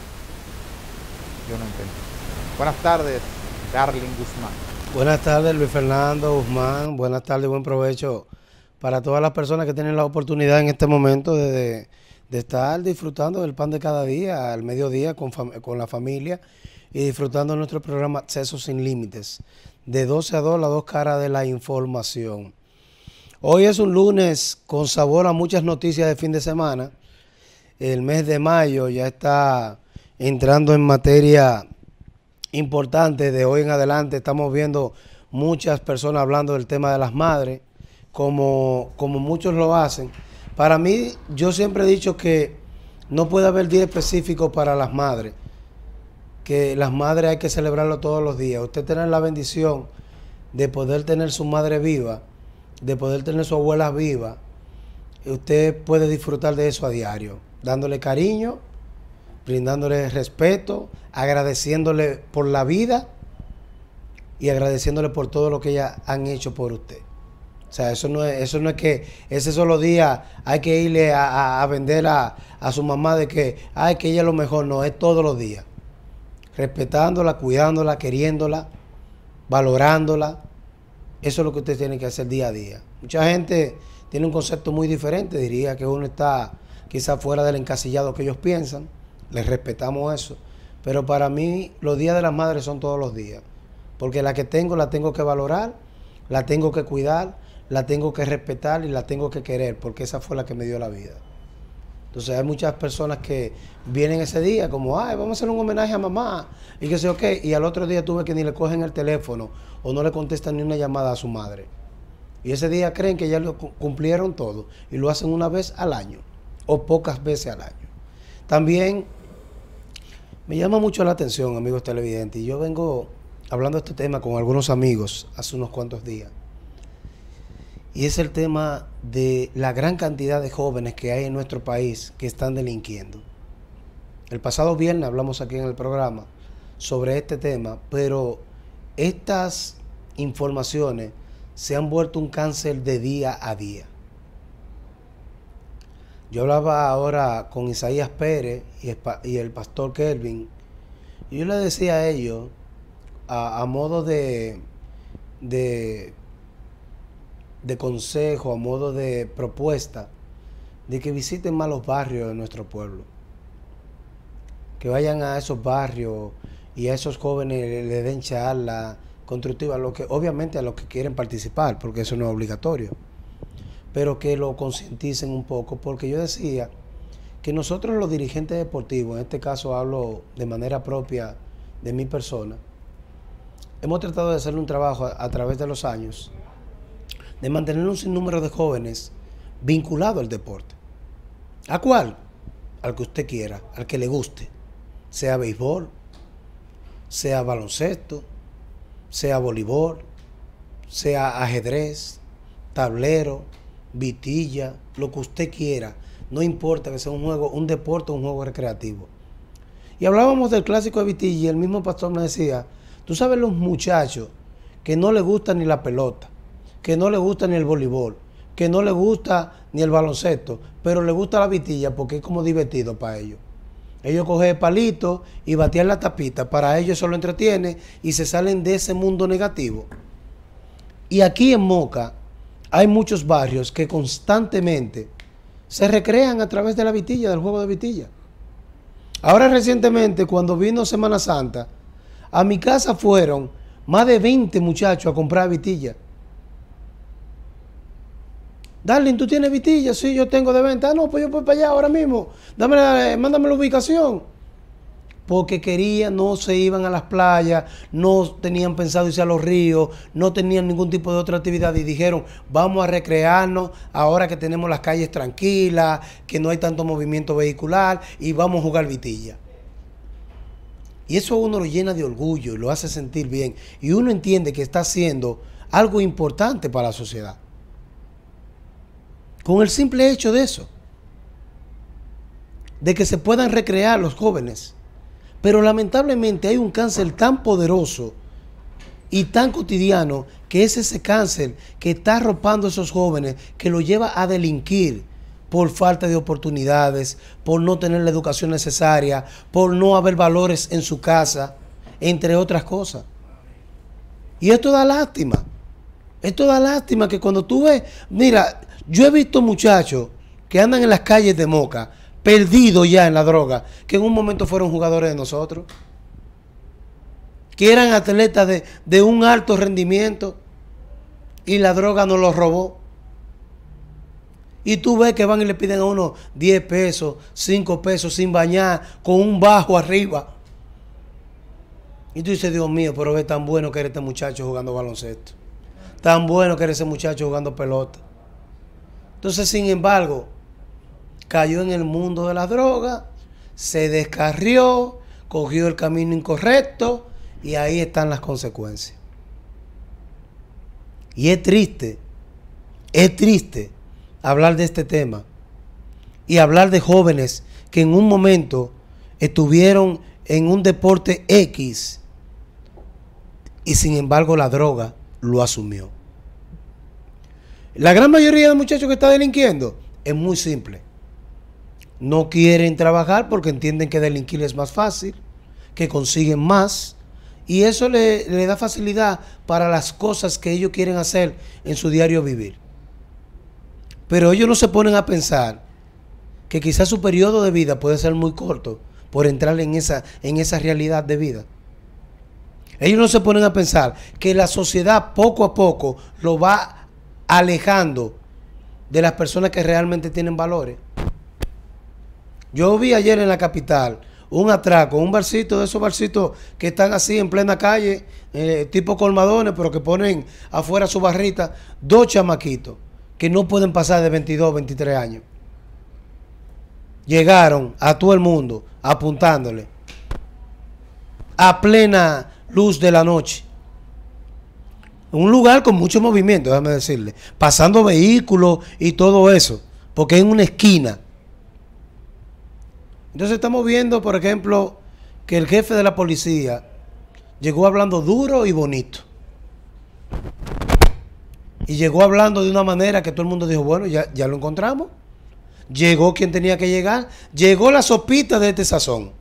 Yo no entiendo. Buenas tardes, Darling Guzmán. Buenas tardes, Luis Fernando Guzmán. Buenas tardes, buen provecho para todas las personas que tienen la oportunidad en este momento de, de, de estar disfrutando del pan de cada día, al mediodía con, con la familia y disfrutando de nuestro programa Acceso Sin Límites. De doce a dos, las dos caras de la información. Hoy es un lunes con sabor a muchas noticias de fin de semana. El mes de mayo ya está entrando en materia importante. De hoy en adelante estamos viendo muchas personas hablando del tema de las madres, como, como muchos lo hacen. Para mí, yo siempre he dicho que no puede haber día específico para las madres, que las madres hay que celebrarlo todos los días. Usted tener la bendición de poder tener su madre viva, de poder tener su abuela viva, usted puede disfrutar de eso a diario, dándole cariño, brindándole respeto, agradeciéndole por la vida y agradeciéndole por todo lo que ellas han hecho por usted. O sea, eso no es, eso no es que ese solo día hay que irle a, a, a vender a, a su mamá de que, ay, que ella es lo mejor. No, es todos los días. Respetándola, cuidándola, queriéndola, valorándola. Eso es lo que usted tiene que hacer día a día. Mucha gente tiene un concepto muy diferente, diría que uno está quizás fuera del encasillado que ellos piensan. Les respetamos eso. Pero para mí los días de las madres son todos los días. Porque la que tengo la tengo que valorar, la tengo que cuidar, la tengo que respetar y la tengo que querer, porque esa fue la que me dio la vida. Entonces hay muchas personas que vienen ese día como, ay, vamos a hacer un homenaje a mamá, y que sé yo qué, y al otro día tuve que ni le cogen el teléfono o no le contestan ni una llamada a su madre. Y ese día creen que ya lo cumplieron todo y lo hacen una vez al año o pocas veces al año. También me llama mucho la atención, amigos televidentes, y yo vengo hablando de este tema con algunos amigos hace unos cuantos días. Y es el tema de la gran cantidad de jóvenes que hay en nuestro país que están delinquiendo. El pasado viernes hablamos aquí en el programa sobre este tema, pero estas informaciones se han vuelto un cáncer de día a día. Yo hablaba ahora con Isaías Pérez y el pastor Kelvin, y yo le decía a ellos, a, a modo de... de de consejo, a modo de propuesta, de que visiten más los barrios de nuestro pueblo. Que vayan a esos barrios y a esos jóvenes le, le den charla constructiva, lo que, obviamente a los que quieren participar, porque eso no es obligatorio, pero que lo concienticen un poco, porque yo decía que nosotros los dirigentes deportivos, en este caso hablo de manera propia de mi persona, hemos tratado de hacer un trabajo a, a través de los años, de mantener un sinnúmero de jóvenes vinculados al deporte. ¿A cuál? Al que usted quiera, al que le guste. Sea béisbol, sea baloncesto, sea voleibol, sea ajedrez, tablero, vitilla, lo que usted quiera. No importa que sea un juego, un deporte o un juego recreativo. Y hablábamos del clásico de vitilla y el mismo pastor me decía, tú sabes los muchachos que no les gusta ni la pelota, que no le gusta ni el voleibol, que no le gusta ni el baloncesto, pero le gusta la vitilla porque es como divertido para ellos. Ellos cogen palitos y batean la tapita, para ellos eso lo entretiene y se salen de ese mundo negativo. Y aquí en Moca hay muchos barrios que constantemente se recrean a través de la vitilla, del juego de vitilla. Ahora recientemente, cuando vino Semana Santa, a mi casa fueron más de veinte muchachos a comprar vitilla. Darling, ¿tú tienes vitilla? Sí, yo tengo de venta. Ah, no, pues yo voy para allá ahora mismo. Dame la, mándame la ubicación. Porque querían, no se iban a las playas, no tenían pensado irse a los ríos, no tenían ningún tipo de otra actividad y dijeron, vamos a recrearnos ahora que tenemos las calles tranquilas, que no hay tanto movimiento vehicular y vamos a jugar vitilla. Y eso a uno lo llena de orgullo y lo hace sentir bien. Y uno entiende que está haciendo algo importante para la sociedad. Con el simple hecho de eso. De que se puedan recrear los jóvenes. Pero lamentablemente hay un cáncer tan poderoso y tan cotidiano que es ese cáncer que está arropando a esos jóvenes, que lo lleva a delinquir por falta de oportunidades, por no tener la educación necesaria, por no haber valores en su casa, entre otras cosas. Y esto da lástima. Esto da lástima que cuando tú ves, mira, yo he visto muchachos que andan en las calles de Moca, perdidos ya en la droga, que en un momento fueron jugadores de nosotros, que eran atletas de, de un alto rendimiento y la droga nos los robó. Y tú ves que van y le piden a uno diez pesos, cinco pesos sin bañar, con un bajo arriba. Y tú dices, Dios mío, pero es tan bueno que era este muchacho jugando baloncesto. Tan bueno que era ese muchacho jugando pelota. Entonces, sin embargo, cayó en el mundo de la droga, se descarrió, cogió el camino incorrecto y ahí están las consecuencias. Y es triste, es triste hablar de este tema y hablar de jóvenes que en un momento estuvieron en un deporte X y sin embargo la droga lo asumió. La gran mayoría de muchachos que están delinquiendo es muy simple. No quieren trabajar porque entienden que delinquir es más fácil, que consiguen más y eso le, le da facilidad para las cosas que ellos quieren hacer en su diario vivir. Pero ellos no se ponen a pensar que quizás su periodo de vida puede ser muy corto por entrar en esa, en esa realidad de vida. Ellos no se ponen a pensar que la sociedad poco a poco lo va alejando de las personas que realmente tienen valores. Yo vi ayer en la capital un atraco, un barcito de esos barcitos que están así en plena calle, eh, tipo colmadones, pero que ponen afuera su barrita, dos chamaquitos que no pueden pasar de veintidós, veintitrés años. Llegaron a todo el mundo apuntándole a plena luz de la noche. Un lugar con mucho movimiento, déjame decirle, pasando vehículos y todo eso, porque es en una esquina. Entonces estamos viendo, por ejemplo, que el jefe de la policía llegó hablando duro y bonito. Y llegó hablando de una manera que todo el mundo dijo, bueno, ya, ya lo encontramos. Llegó quien tenía que llegar. Llegó la sopita de este sazón.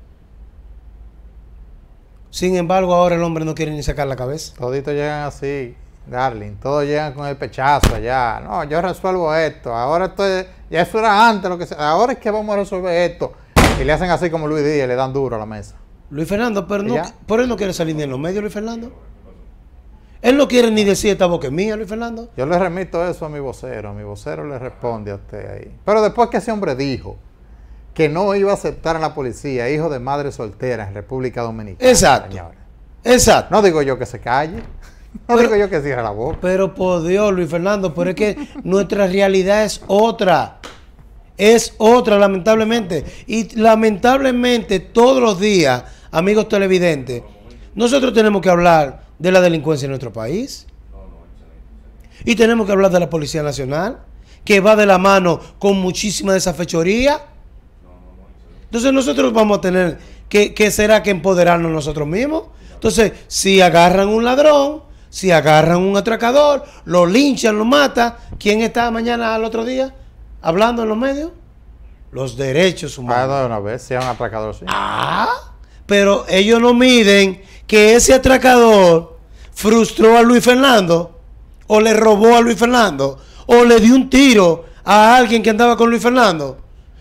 Sin embargo, ahora el hombre no quiere ni sacar la cabeza. Toditos llegan así, Darling. Todos llegan con el pechazo allá. No, yo resuelvo esto. Ahora estoy, ya eso era antes lo que sea. Ahora es que vamos a resolver esto. Y le hacen así como Luis Díaz, le dan duro a la mesa. Luis Fernando, pero no, por él no quiere salir ni en los medios, Luis Fernando. Él no quiere ni decir esta boca es mía, Luis Fernando. Yo le remito eso a mi vocero. A mi vocero le responde a usted ahí. Pero después que ese hombre dijo que no iba a aceptar a la policía, hijo de madre soltera en República Dominicana. Exacto. Señores. Exacto. No digo yo que se calle. No pero, digo yo que cierre la boca. Pero por Dios, Luis Fernando, pero es que nuestra realidad es otra. Es otra, lamentablemente. Y lamentablemente todos los días, amigos televidentes, nosotros tenemos que hablar de la delincuencia en nuestro país. Y tenemos que hablar de la Policía Nacional, que va de la mano con muchísima desafechoría. Entonces nosotros vamos a tener que, que será que empoderarnos nosotros mismos. Entonces, si agarran un ladrón, si agarran un atracador, lo linchan, lo matan, ¿quién está mañana al otro día hablando en los medios? Los derechos humanos. Ah, no, una vez, sea un atracador, sí. Ah, pero ellos no miden que ese atracador frustró a Luis Fernando, o le robó a Luis Fernando, o le dio un tiro a alguien que andaba con Luis Fernando.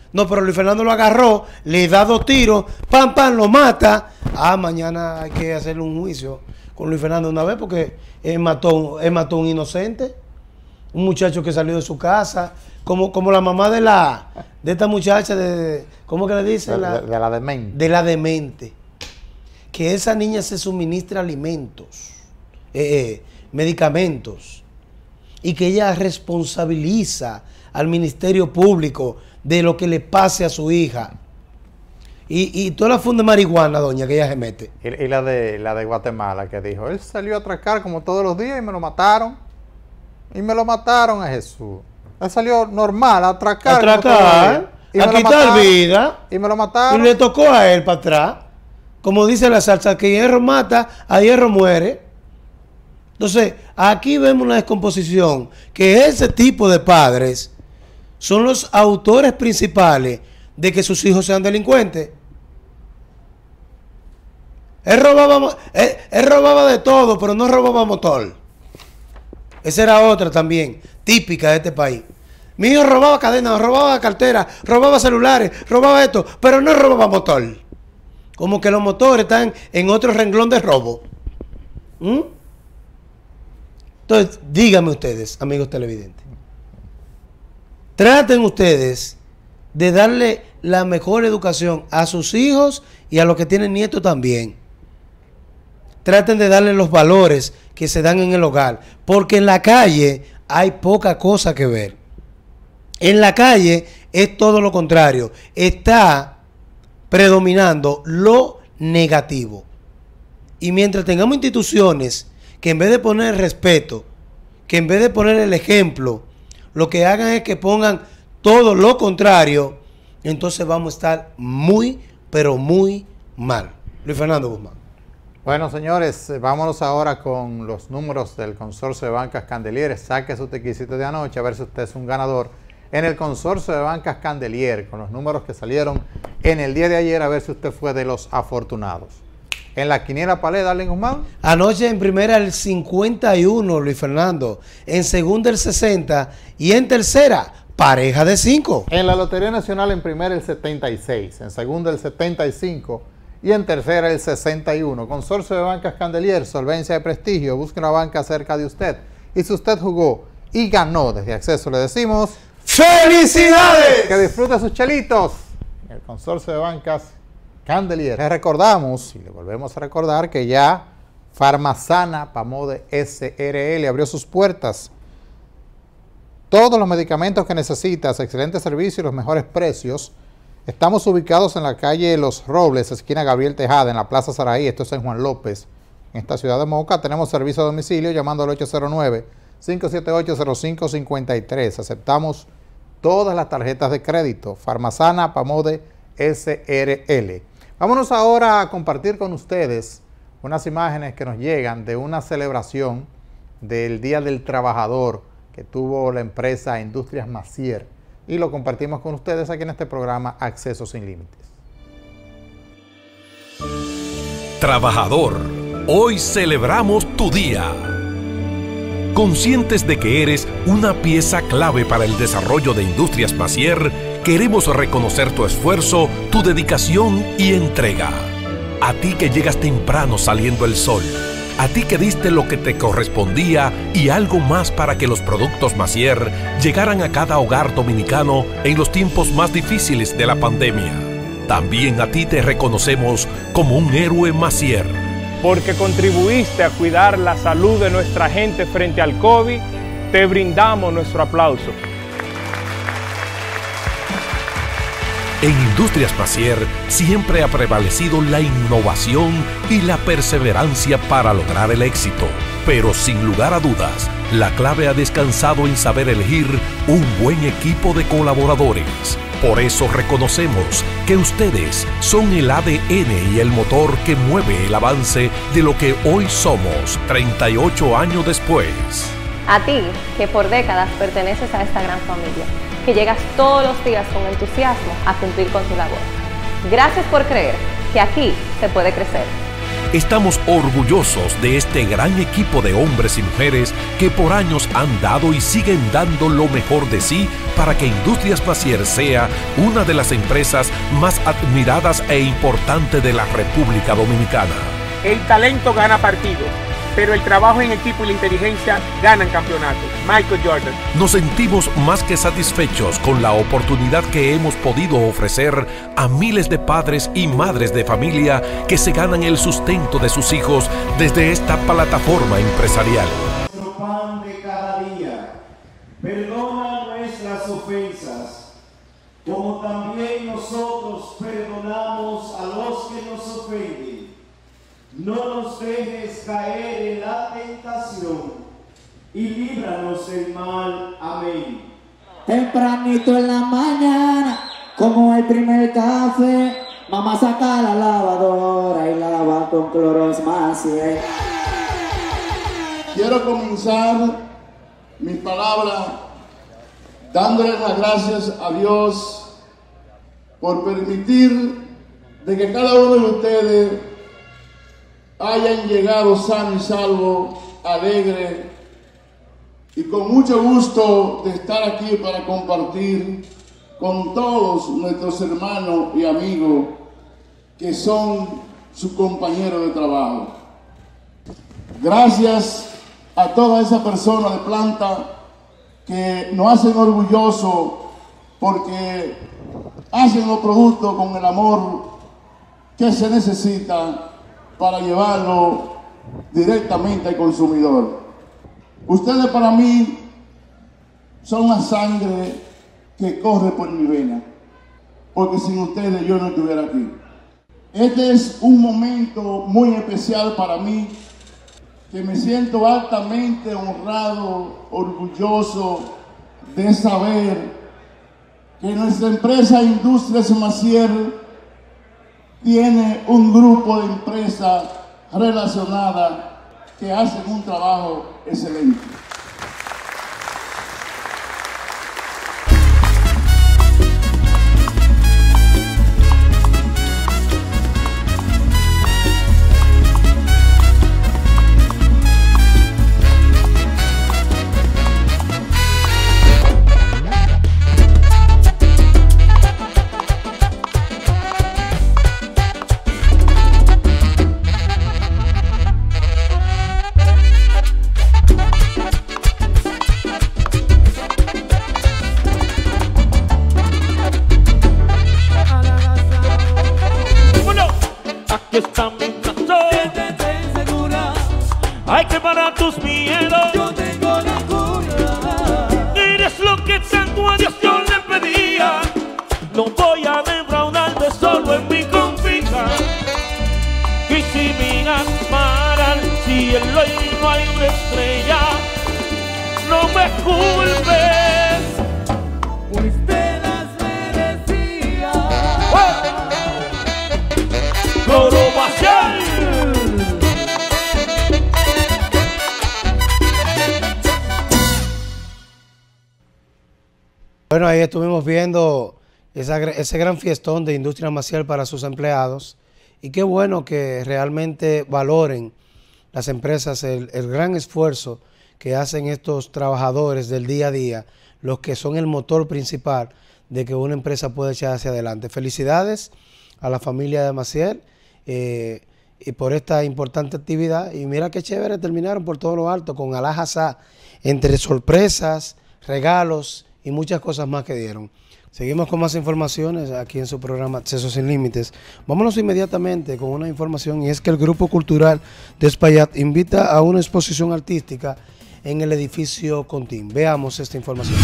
No, pero Luis Fernando lo agarró, le da dos tiros, pam, pam, lo mata. Ah, mañana hay que hacerle un juicio con Luis Fernando una vez porque él mató, él mató a un inocente, un muchacho que salió de su casa, como, como la mamá de la de esta muchacha, de ¿cómo que le dice? De la, de, de la demente. De la demente. Que esa niña se suministra alimentos, eh, eh, medicamentos, y que ella responsabiliza al Ministerio Público de lo que le pase a su hija. Y, y toda la funda de marihuana, doña, que ella se mete. Y, y la de la de Guatemala, que dijo, él salió a atracar como todos los días y me lo mataron. Y me lo mataron a Jesús. Él salió normal a atracar. Atracar, a quitar vida. Y me lo mataron. Y le tocó a él para atrás. Como dice la salsa, que hierro mata, a hierro muere. Entonces, aquí vemos una descomposición, que ese tipo de padres son los autores principales de que sus hijos sean delincuentes. Él robaba, él, él robaba de todo, pero no robaba motor. Esa era otra también, típica de este país. Mi hijo robaba cadenas, robaba carteras, robaba celulares, robaba esto, pero no robaba motor. Como que los motores están en otro renglón de robo. ¿Mm? Entonces, díganme ustedes, amigos televidentes. Traten ustedes de darle la mejor educación a sus hijos y a los que tienen nietos también. Traten de darle los valores que se dan en el hogar, porque en la calle hay poca cosa que ver. En la calle es todo lo contrario. Está predominando lo negativo. Y mientras tengamos instituciones que en vez de poner el respeto, que en vez de poner el ejemplo, lo que hagan es que pongan todo lo contrario, entonces vamos a estar muy, pero muy mal. Luis Fernando Guzmán. Bueno, señores, vámonos ahora con los números del Consorcio de Bancas Candelier. Saque su tequisito de anoche a ver si usted es un ganador en el Consorcio de Bancas Candelier, con los números que salieron en el día de ayer, a ver si usted fue de los afortunados. En la quiniela Palé, Darlene Guzmán. Anoche en primera el cincuenta y uno, Luis Fernando. En segunda el sesenta. Y en tercera, pareja de cinco. En la Lotería Nacional en primera el setenta y seis. En segunda el setenta y cinco. Y en tercera el sesenta y uno. Consorcio de Bancas Candelier, solvencia de prestigio. Busque una banca cerca de usted. Y si usted jugó y ganó desde Acceso, le decimos ¡felicidades! Que disfrute sus chelitos. El Consorcio de Bancas Candelier. Les recordamos, y le volvemos a recordar, que ya Farmasana Pamode S R L abrió sus puertas. Todos los medicamentos que necesitas, excelente servicio y los mejores precios. Estamos ubicados en la calle Los Robles, esquina Gabriel Tejada, en la Plaza Saraí. Esto es en Juan López, en esta ciudad de Moca. Tenemos servicio a domicilio llamando al ocho cero nueve, cinco siete ocho, cero cinco cinco tres. Aceptamos todas las tarjetas de crédito. Farmasana Pamode S R L. Vámonos ahora a compartir con ustedes unas imágenes que nos llegan de una celebración del Día del Trabajador que tuvo la empresa Industrias Macier, y lo compartimos con ustedes aquí en este programa Acceso Sin Límites. Trabajador, hoy celebramos tu día. Conscientes de que eres una pieza clave para el desarrollo de Industrias Macier, queremos reconocer tu esfuerzo, tu dedicación y entrega. A ti que llegas temprano saliendo el sol, a ti que diste lo que te correspondía y algo más para que los productos Macier llegaran a cada hogar dominicano en los tiempos más difíciles de la pandemia. También a ti te reconocemos como un héroe Macier. Porque contribuiste a cuidar la salud de nuestra gente frente al COVID, te brindamos nuestro aplauso. En Industrias Macier siempre ha prevalecido la innovación y la perseverancia para lograr el éxito. Pero sin lugar a dudas, la clave ha descansado en saber elegir un buen equipo de colaboradores. Por eso reconocemos que ustedes son el A D N y el motor que mueve el avance de lo que hoy somos, treinta y ocho años después. A ti, que por décadas perteneces a esta gran familia, que llegas todos los días con entusiasmo a cumplir con tu labor. Gracias por creer que aquí se puede crecer. Estamos orgullosos de este gran equipo de hombres y mujeres que por años han dado y siguen dando lo mejor de sí para que Industrias Massier sea una de las empresas más admiradas e importantes de la República Dominicana. El talento gana partidos, pero el trabajo en equipo y la inteligencia ganan campeonatos. Michael Jordan. Nos sentimos más que satisfechos con la oportunidad que hemos podido ofrecer a miles de padres y madres de familia que se ganan el sustento de sus hijos desde esta plataforma empresarial. Nuestro pan de cada día, perdona nuestras ofensas, como también nosotros perdonamos a los que nos ofenden. No nos dejes caer en la tentación y líbranos del mal. Amén. Tempranito en la mañana, como el primer café, mamá saca la lavadora y lava con Clorox Massier. Quiero comenzar mi palabra dándole las gracias a Dios por permitir de que cada uno de ustedes hayan llegado sano y salvo, alegre y con mucho gusto de estar aquí para compartir con todos nuestros hermanos y amigos que son sus compañeros de trabajo. Gracias a todas esas personas de planta que nos hacen orgullosos porque hacen los productos con el amor que se necesita para llevarlo directamente al consumidor. Ustedes para mí son la sangre que corre por mi vena, porque sin ustedes yo no estuviera aquí. Este es un momento muy especial para mí, que me siento altamente honrado, orgulloso de saber que nuestra empresa Industrias Massier tiene un grupo de empresas relacionadas que hacen un trabajo excelente. Hay que parar tus miedos. Yo tengo la cura. Eres lo que tanto a Dios yo le pedía. No voy a defraudarte solo en mi confianza. Y si me amaran, si en lo no hay una estrella, no me culpes, pues te las merecía. Coro Massier. Bueno, ahí estuvimos viendo esa, ese gran fiestón de Industrias Massier para sus empleados, y qué bueno que realmente valoren las empresas el, el gran esfuerzo que hacen estos trabajadores del día a día, los que son el motor principal de que una empresa pueda echar hacia adelante. Felicidades a la familia de Massier eh, y por esta importante actividad, y mira qué chévere, terminaron por todo lo alto con Alá Hassá, entre sorpresas, regalos y muchas cosas más que dieron. Seguimos con más informaciones aquí en su programa Acceso Sin Límites. Vámonos inmediatamente con una información, y es que el Grupo Cultural de Espaillat invita a una exposición artística en el edificio Contín. Veamos esta información.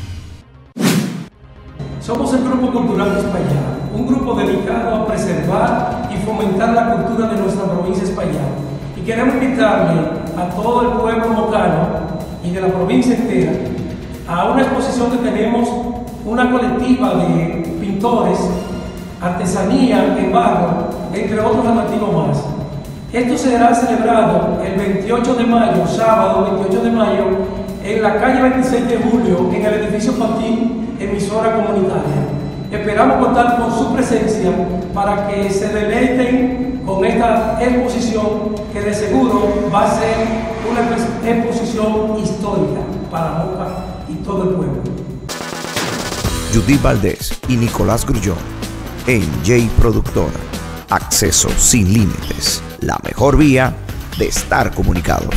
Somos el Grupo Cultural de Espaillat, un grupo dedicado a preservar y fomentar la cultura de nuestra provincia de Espaillat. Y queremos invitarle a todo el pueblo mocano y de la provincia entera a una exposición que tenemos, una colectiva de pintores, artesanía en barro, entre otros atractivos más. Esto será celebrado el veintiocho de mayo, sábado veintiocho de mayo, en la calle veintiséis de julio, en el edificio Patín, emisora comunitaria. Esperamos contar con su presencia para que se deleiten con esta exposición que de seguro va a ser una exposición histórica para Moca y todo el pueblo. Judith Valdés y Nicolás Grullón en J Productora. Acceso sin límites, la mejor vía de estar comunicados.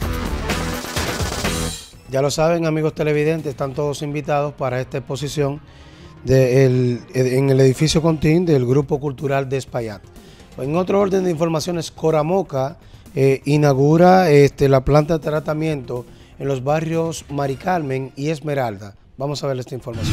Ya lo saben, amigos televidentes, están todos invitados para esta exposición de el, en el edificio Contín del Grupo Cultural de Espaillat. En otro orden de informaciones, Coramoca eh, inaugura este, la planta de tratamiento en los barrios Mari Carmen y Esmeralda. Vamos a ver esta información.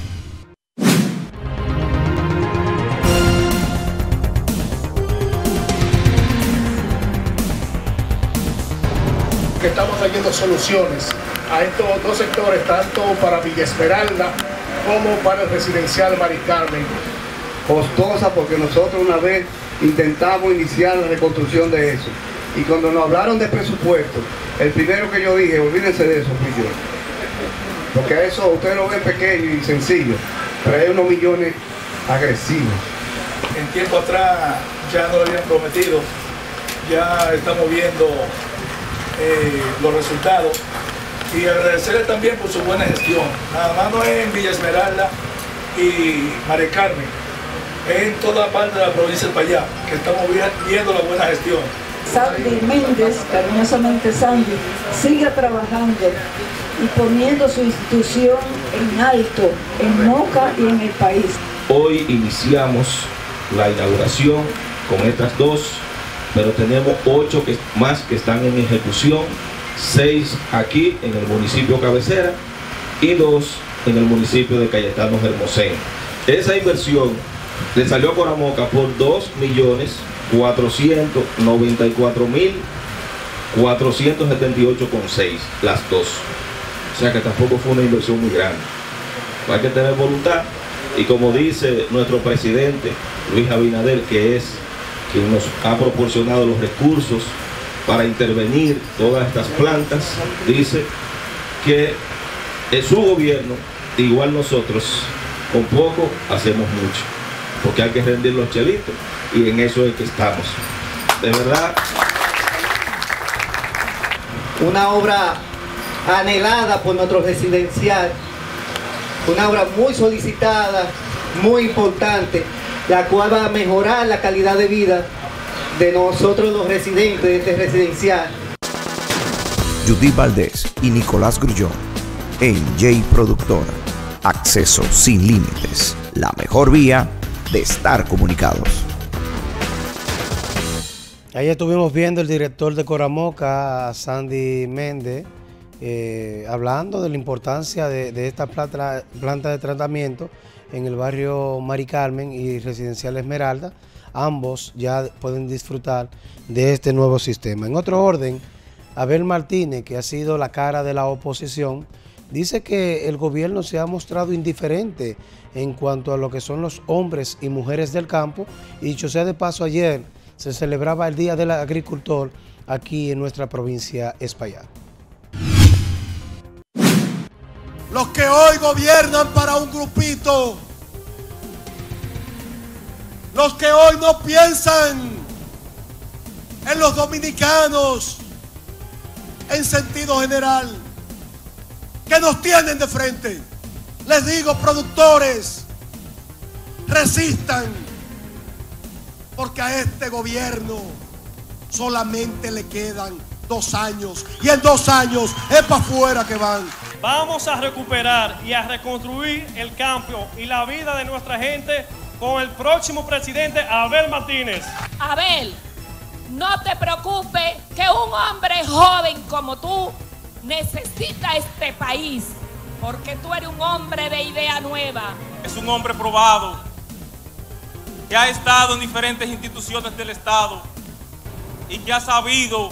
Que estamos trayendo soluciones a estos dos sectores, tanto para Villa Esmeralda como para el residencial Mari Carmen. Costosa porque nosotros una vez intentamos iniciar la reconstrucción de eso. Y cuando nos hablaron de presupuesto, el primero que yo dije, olvídense de eso, fui yo. Porque a eso ustedes lo ven pequeño y sencillo, pero hay unos millones agresivos. En tiempo atrás ya no lo habían prometido, ya estamos viendo eh, los resultados. Y agradecerle también por su buena gestión. Nada más no es en Villa Esmeralda y Mari Carmen, es en toda parte de la provincia de Espaillat que estamos viendo la buena gestión. Sandy Méndez, cariñosamente Sandy, sigue trabajando y poniendo su institución en alto, en Moca y en el país. Hoy iniciamos la inauguración con estas dos, pero tenemos ocho que, más que están en ejecución. Seis aquí en el municipio cabecera y dos en el municipio de Cayetano Hermosén. Esa inversión le salió a Coramoca por dos millones cuatrocientos noventa y cuatro mil cuatrocientos setenta y ocho con seis, las dos. O sea que tampoco fue una inversión muy grande. Hay que tener voluntad y como dice nuestro presidente Luis Abinader, que es quien nos ha proporcionado los recursos para intervenir todas estas plantas, dice que en su gobierno, igual nosotros, con poco hacemos mucho, porque hay que rendir los chelitos y en eso es que estamos. De verdad. Una obra anhelada por nuestro residencial, una obra muy solicitada, muy importante, la cual va a mejorar la calidad de vida de nosotros los residentes de este residencial. Judith Valdés y Nicolás Grullón en J Productora. Acceso sin límites, la mejor vía de estar comunicados. Ahí estuvimos viendo el director de Coramoca, Sandy Méndez, eh, hablando de la importancia de, de esta planta, planta de tratamiento en el barrio Mari Carmen y Residencial Esmeralda. Ambos ya pueden disfrutar de este nuevo sistema. En otro orden, Abel Martínez, que ha sido la cara de la oposición, dice que el gobierno se ha mostrado indiferente en cuanto a lo que son los hombres y mujeres del campo. Y dicho sea de paso, ayer se celebraba el Día del Agricultor aquí en nuestra provincia Espaillat. Los que hoy gobiernan para un grupito, los que hoy no piensan en los dominicanos en sentido general, que nos tienen de frente. Les digo, productores, resistan, porque a este gobierno solamente le quedan dos años y en dos años es para afuera que van. Vamos a recuperar y a reconstruir el campo y la vida de nuestra gente con el próximo presidente Abel Martínez. Abel, no te preocupes que un hombre joven como tú necesita este país, porque tú eres un hombre de idea nueva. Es un hombre probado, que ha estado en diferentes instituciones del Estado y que ha sabido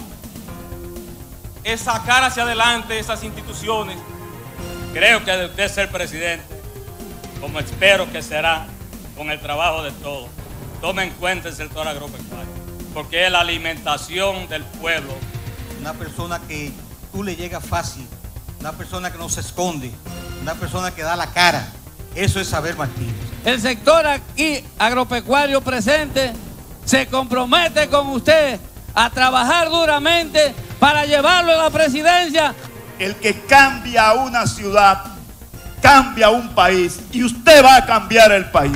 sacar hacia adelante esas instituciones. Creo que de usted ser presidente, como espero que será, con el trabajo de todos, tome en cuenta el sector agropecuario, porque es la alimentación del pueblo. Una persona que tú le llegas fácil, una persona que no se esconde, una persona que da la cara. Eso es Abel Martínez. el sector aquí agropecuario presente se compromete con usted a trabajar duramente para llevarlo a la presidencia. El que cambia una ciudad, cambia un país, y usted va a cambiar el país.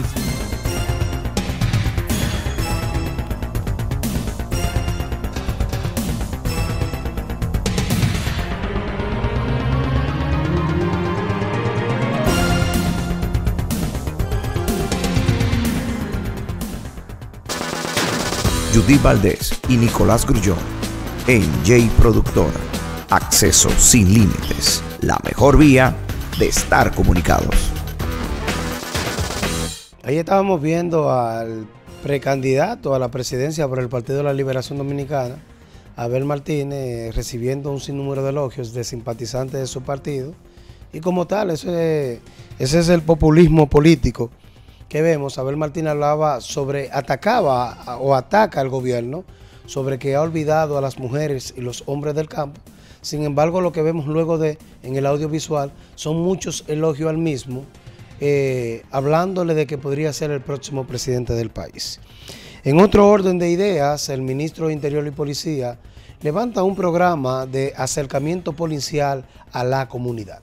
Judith Valdés y Nicolás Grullón en Jay Productora. Acceso sin límites, la mejor vía de estar comunicados. Ahí estábamos viendo al precandidato a la presidencia por el Partido de la Liberación Dominicana, Abel Martínez, recibiendo un sinnúmero de elogios de simpatizantes de su partido. Y como tal, ese, ese es el populismo político que vemos. Abel Martínez hablaba sobre, atacaba o ataca al gobierno, sobre que ha olvidado a las mujeres y los hombres del campo. Sin embargo, lo que vemos luego de en el audiovisual son muchos elogios al mismo, eh, hablándole de que podría ser el próximo presidente del país. En otro orden de ideas, el ministro de Interior y Policía levanta un programa de acercamiento policial a la comunidad.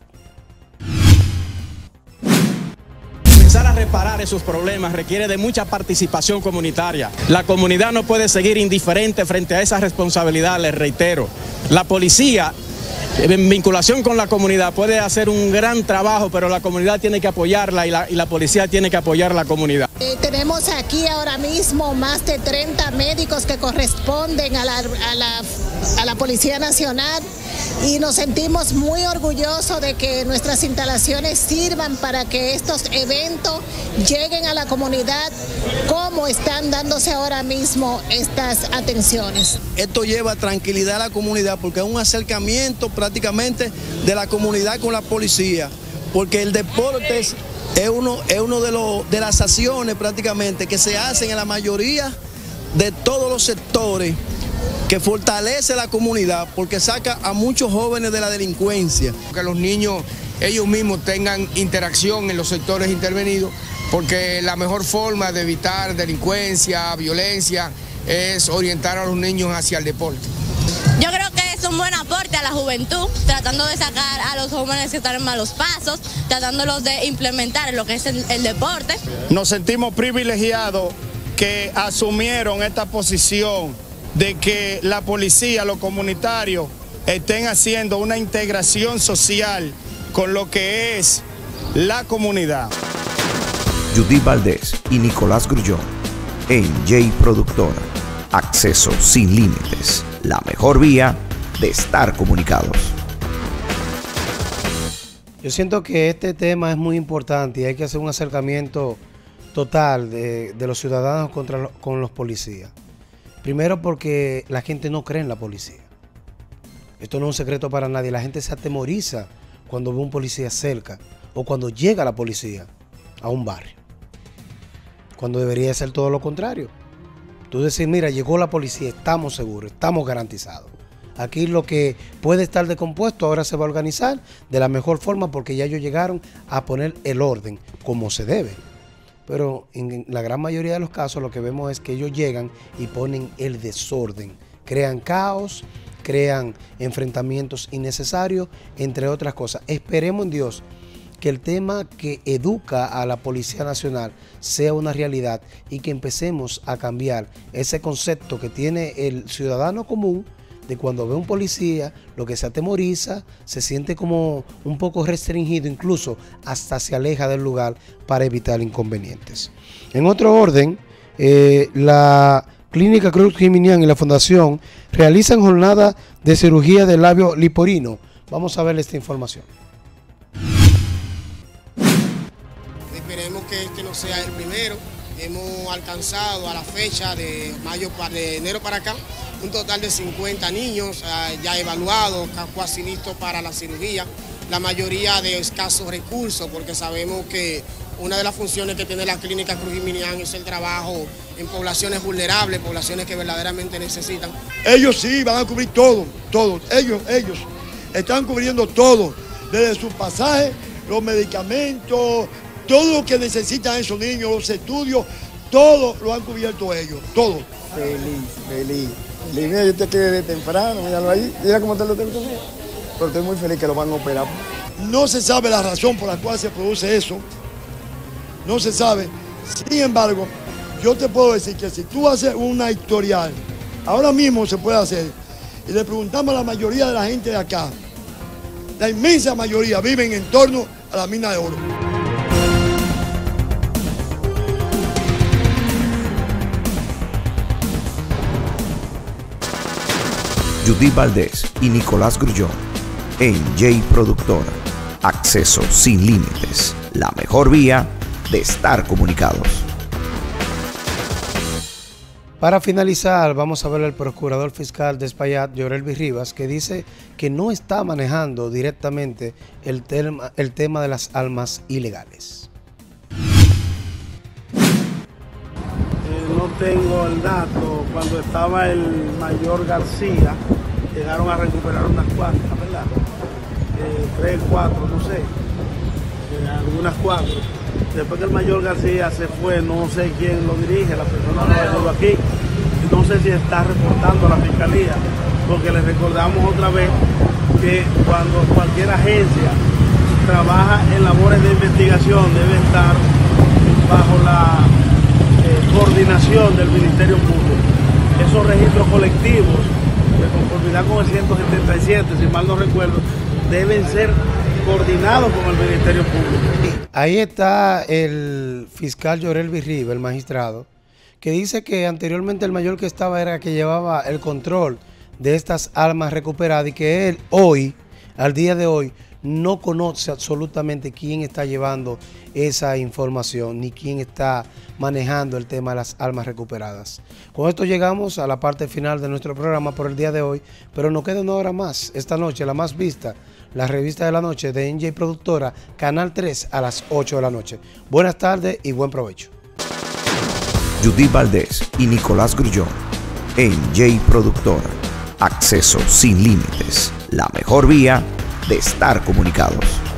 Comenzar a reparar esos problemas requiere de mucha participación comunitaria. La comunidad no puede seguir indiferente frente a esa responsabilidad, les reitero. La policía, en vinculación con la comunidad, puede hacer un gran trabajo, pero la comunidad tiene que apoyarla y la, y la policía tiene que apoyar a la comunidad. Eh, tenemos aquí ahora mismo más de treinta médicos que corresponden a la, a la, a la Policía Nacional, y nos sentimos muy orgullosos de que nuestras instalaciones sirvan para que estos eventos lleguen a la comunidad como están dándose ahora mismo estas atenciones. Esto lleva tranquilidad a la comunidad porque es un acercamiento prácticamente de la comunidad con la policía, porque el deporte es, es uno, es uno de, los, de las acciones prácticamente que se hacen en la mayoría de todos los sectores, que fortalece la comunidad porque saca a muchos jóvenes de la delincuencia. Que los niños ellos mismos tengan interacción en los sectores intervenidos, porque la mejor forma de evitar delincuencia, violencia, es orientar a los niños hacia el deporte. Yo creo que es un buen aporte a la juventud, tratando de sacar a los jóvenes que están en malos pasos, tratándolos de implementar en lo que es el, el deporte. Nos sentimos privilegiados que asumieron esta posición de que la policía, los comunitarios, estén haciendo una integración social con lo que es la comunidad. Judith Valdés y Nicolás Grullón en Jay Productora. Acceso sin límites, la mejor vía de estar comunicados. Yo siento que este tema es muy importante y hay que hacer un acercamiento total de, de los ciudadanos contra lo, con los policías. Primero porque la gente no cree en la policía. Esto no es un secreto para nadie. La gente se atemoriza cuando ve un policía cerca o cuando llega la policía a un barrio. Cuando debería ser todo lo contrario. Tú decís, mira, llegó la policía, estamos seguros, estamos garantizados. Aquí lo que puede estar descompuesto ahora se va a organizar de la mejor forma porque ya ellos llegaron a poner el orden como se debe. Pero en la gran mayoría de los casos lo que vemos es que ellos llegan y ponen el desorden, crean caos, crean enfrentamientos innecesarios, entre otras cosas. Esperemos en Dios que el tema que educa a la Policía Nacional sea una realidad y que empecemos a cambiar ese concepto que tiene el ciudadano común de cuando ve un policía, lo que se atemoriza, se siente como un poco restringido, incluso hasta se aleja del lugar para evitar inconvenientes. En otro orden, eh, la Clínica Cruz Jiminián y la Fundación realizan jornada de cirugía del labio liporino. Vamos a ver esta información. Esperemos que este no sea el primero. Hemos alcanzado a la fecha de mayo, de enero para acá, un total de cincuenta niños uh, ya evaluados, casi listos para la cirugía. La mayoría de escasos recursos, porque sabemos que una de las funciones que tiene la Clínica Cruz Jiminián es el trabajo en poblaciones vulnerables, poblaciones que verdaderamente necesitan. Ellos sí van a cubrir todo, todo. Ellos, ellos están cubriendo todo, desde su pasaje, los medicamentos, todo lo que necesitan esos niños, los estudios, todo lo han cubierto ellos, todo. Feliz, feliz. Feliz, mira, yo te quedé de temprano, míralo ahí, mira cómo está el hotel conmigo. Pero estoy muy feliz que lo van a operar. No se sabe la razón por la cual se produce eso, no se sabe. Sin embargo, yo te puedo decir que si tú haces una historial, ahora mismo se puede hacer, y le preguntamos a la mayoría de la gente de acá, la inmensa mayoría viven en torno a la mina de oro. Judith Valdés y Nicolás Grullón en Jay Productora. Acceso sin límites. La mejor vía de estar comunicados. Para finalizar, vamos a ver al procurador fiscal de Espaillat, Yorelvis Rivas, que dice que no está manejando directamente el tema, el tema de las armas ilegales. Eh, no tengo el dato. Cuando estaba el mayor García, llegaron a recuperar unas cuantas, ¿verdad? Eh, tres, cuatro, no sé. Eh, algunas cuatro. Después que el mayor García se fue, no sé quién lo dirige, la persona no ha venido aquí. No sé si está reportando a la fiscalía, porque les recordamos otra vez que cuando cualquier agencia trabaja en labores de investigación debe estar bajo la eh, coordinación del Ministerio Público. Esos registros colectivos, de conformidad con el ciento setenta y siete, si mal no recuerdo, deben ser coordinados con el Ministerio Público. Ahí está el fiscal Yorelvis Rivas, el magistrado, que dice que anteriormente el mayor que estaba era que llevaba el control de estas armas recuperadas y que él hoy, al día de hoy, no conoce absolutamente quién está llevando esa información ni quién está manejando el tema de las armas recuperadas. Con esto llegamos a la parte final de nuestro programa por el día de hoy, pero nos queda una hora más esta noche, la más vista, la revista de la noche de N J Productora, Canal tres a las ocho de la noche. Buenas tardes y buen provecho. Judith Valdés y Nicolás Grullón en Jay Productora. Acceso sin límites. La mejor vía de estar comunicados.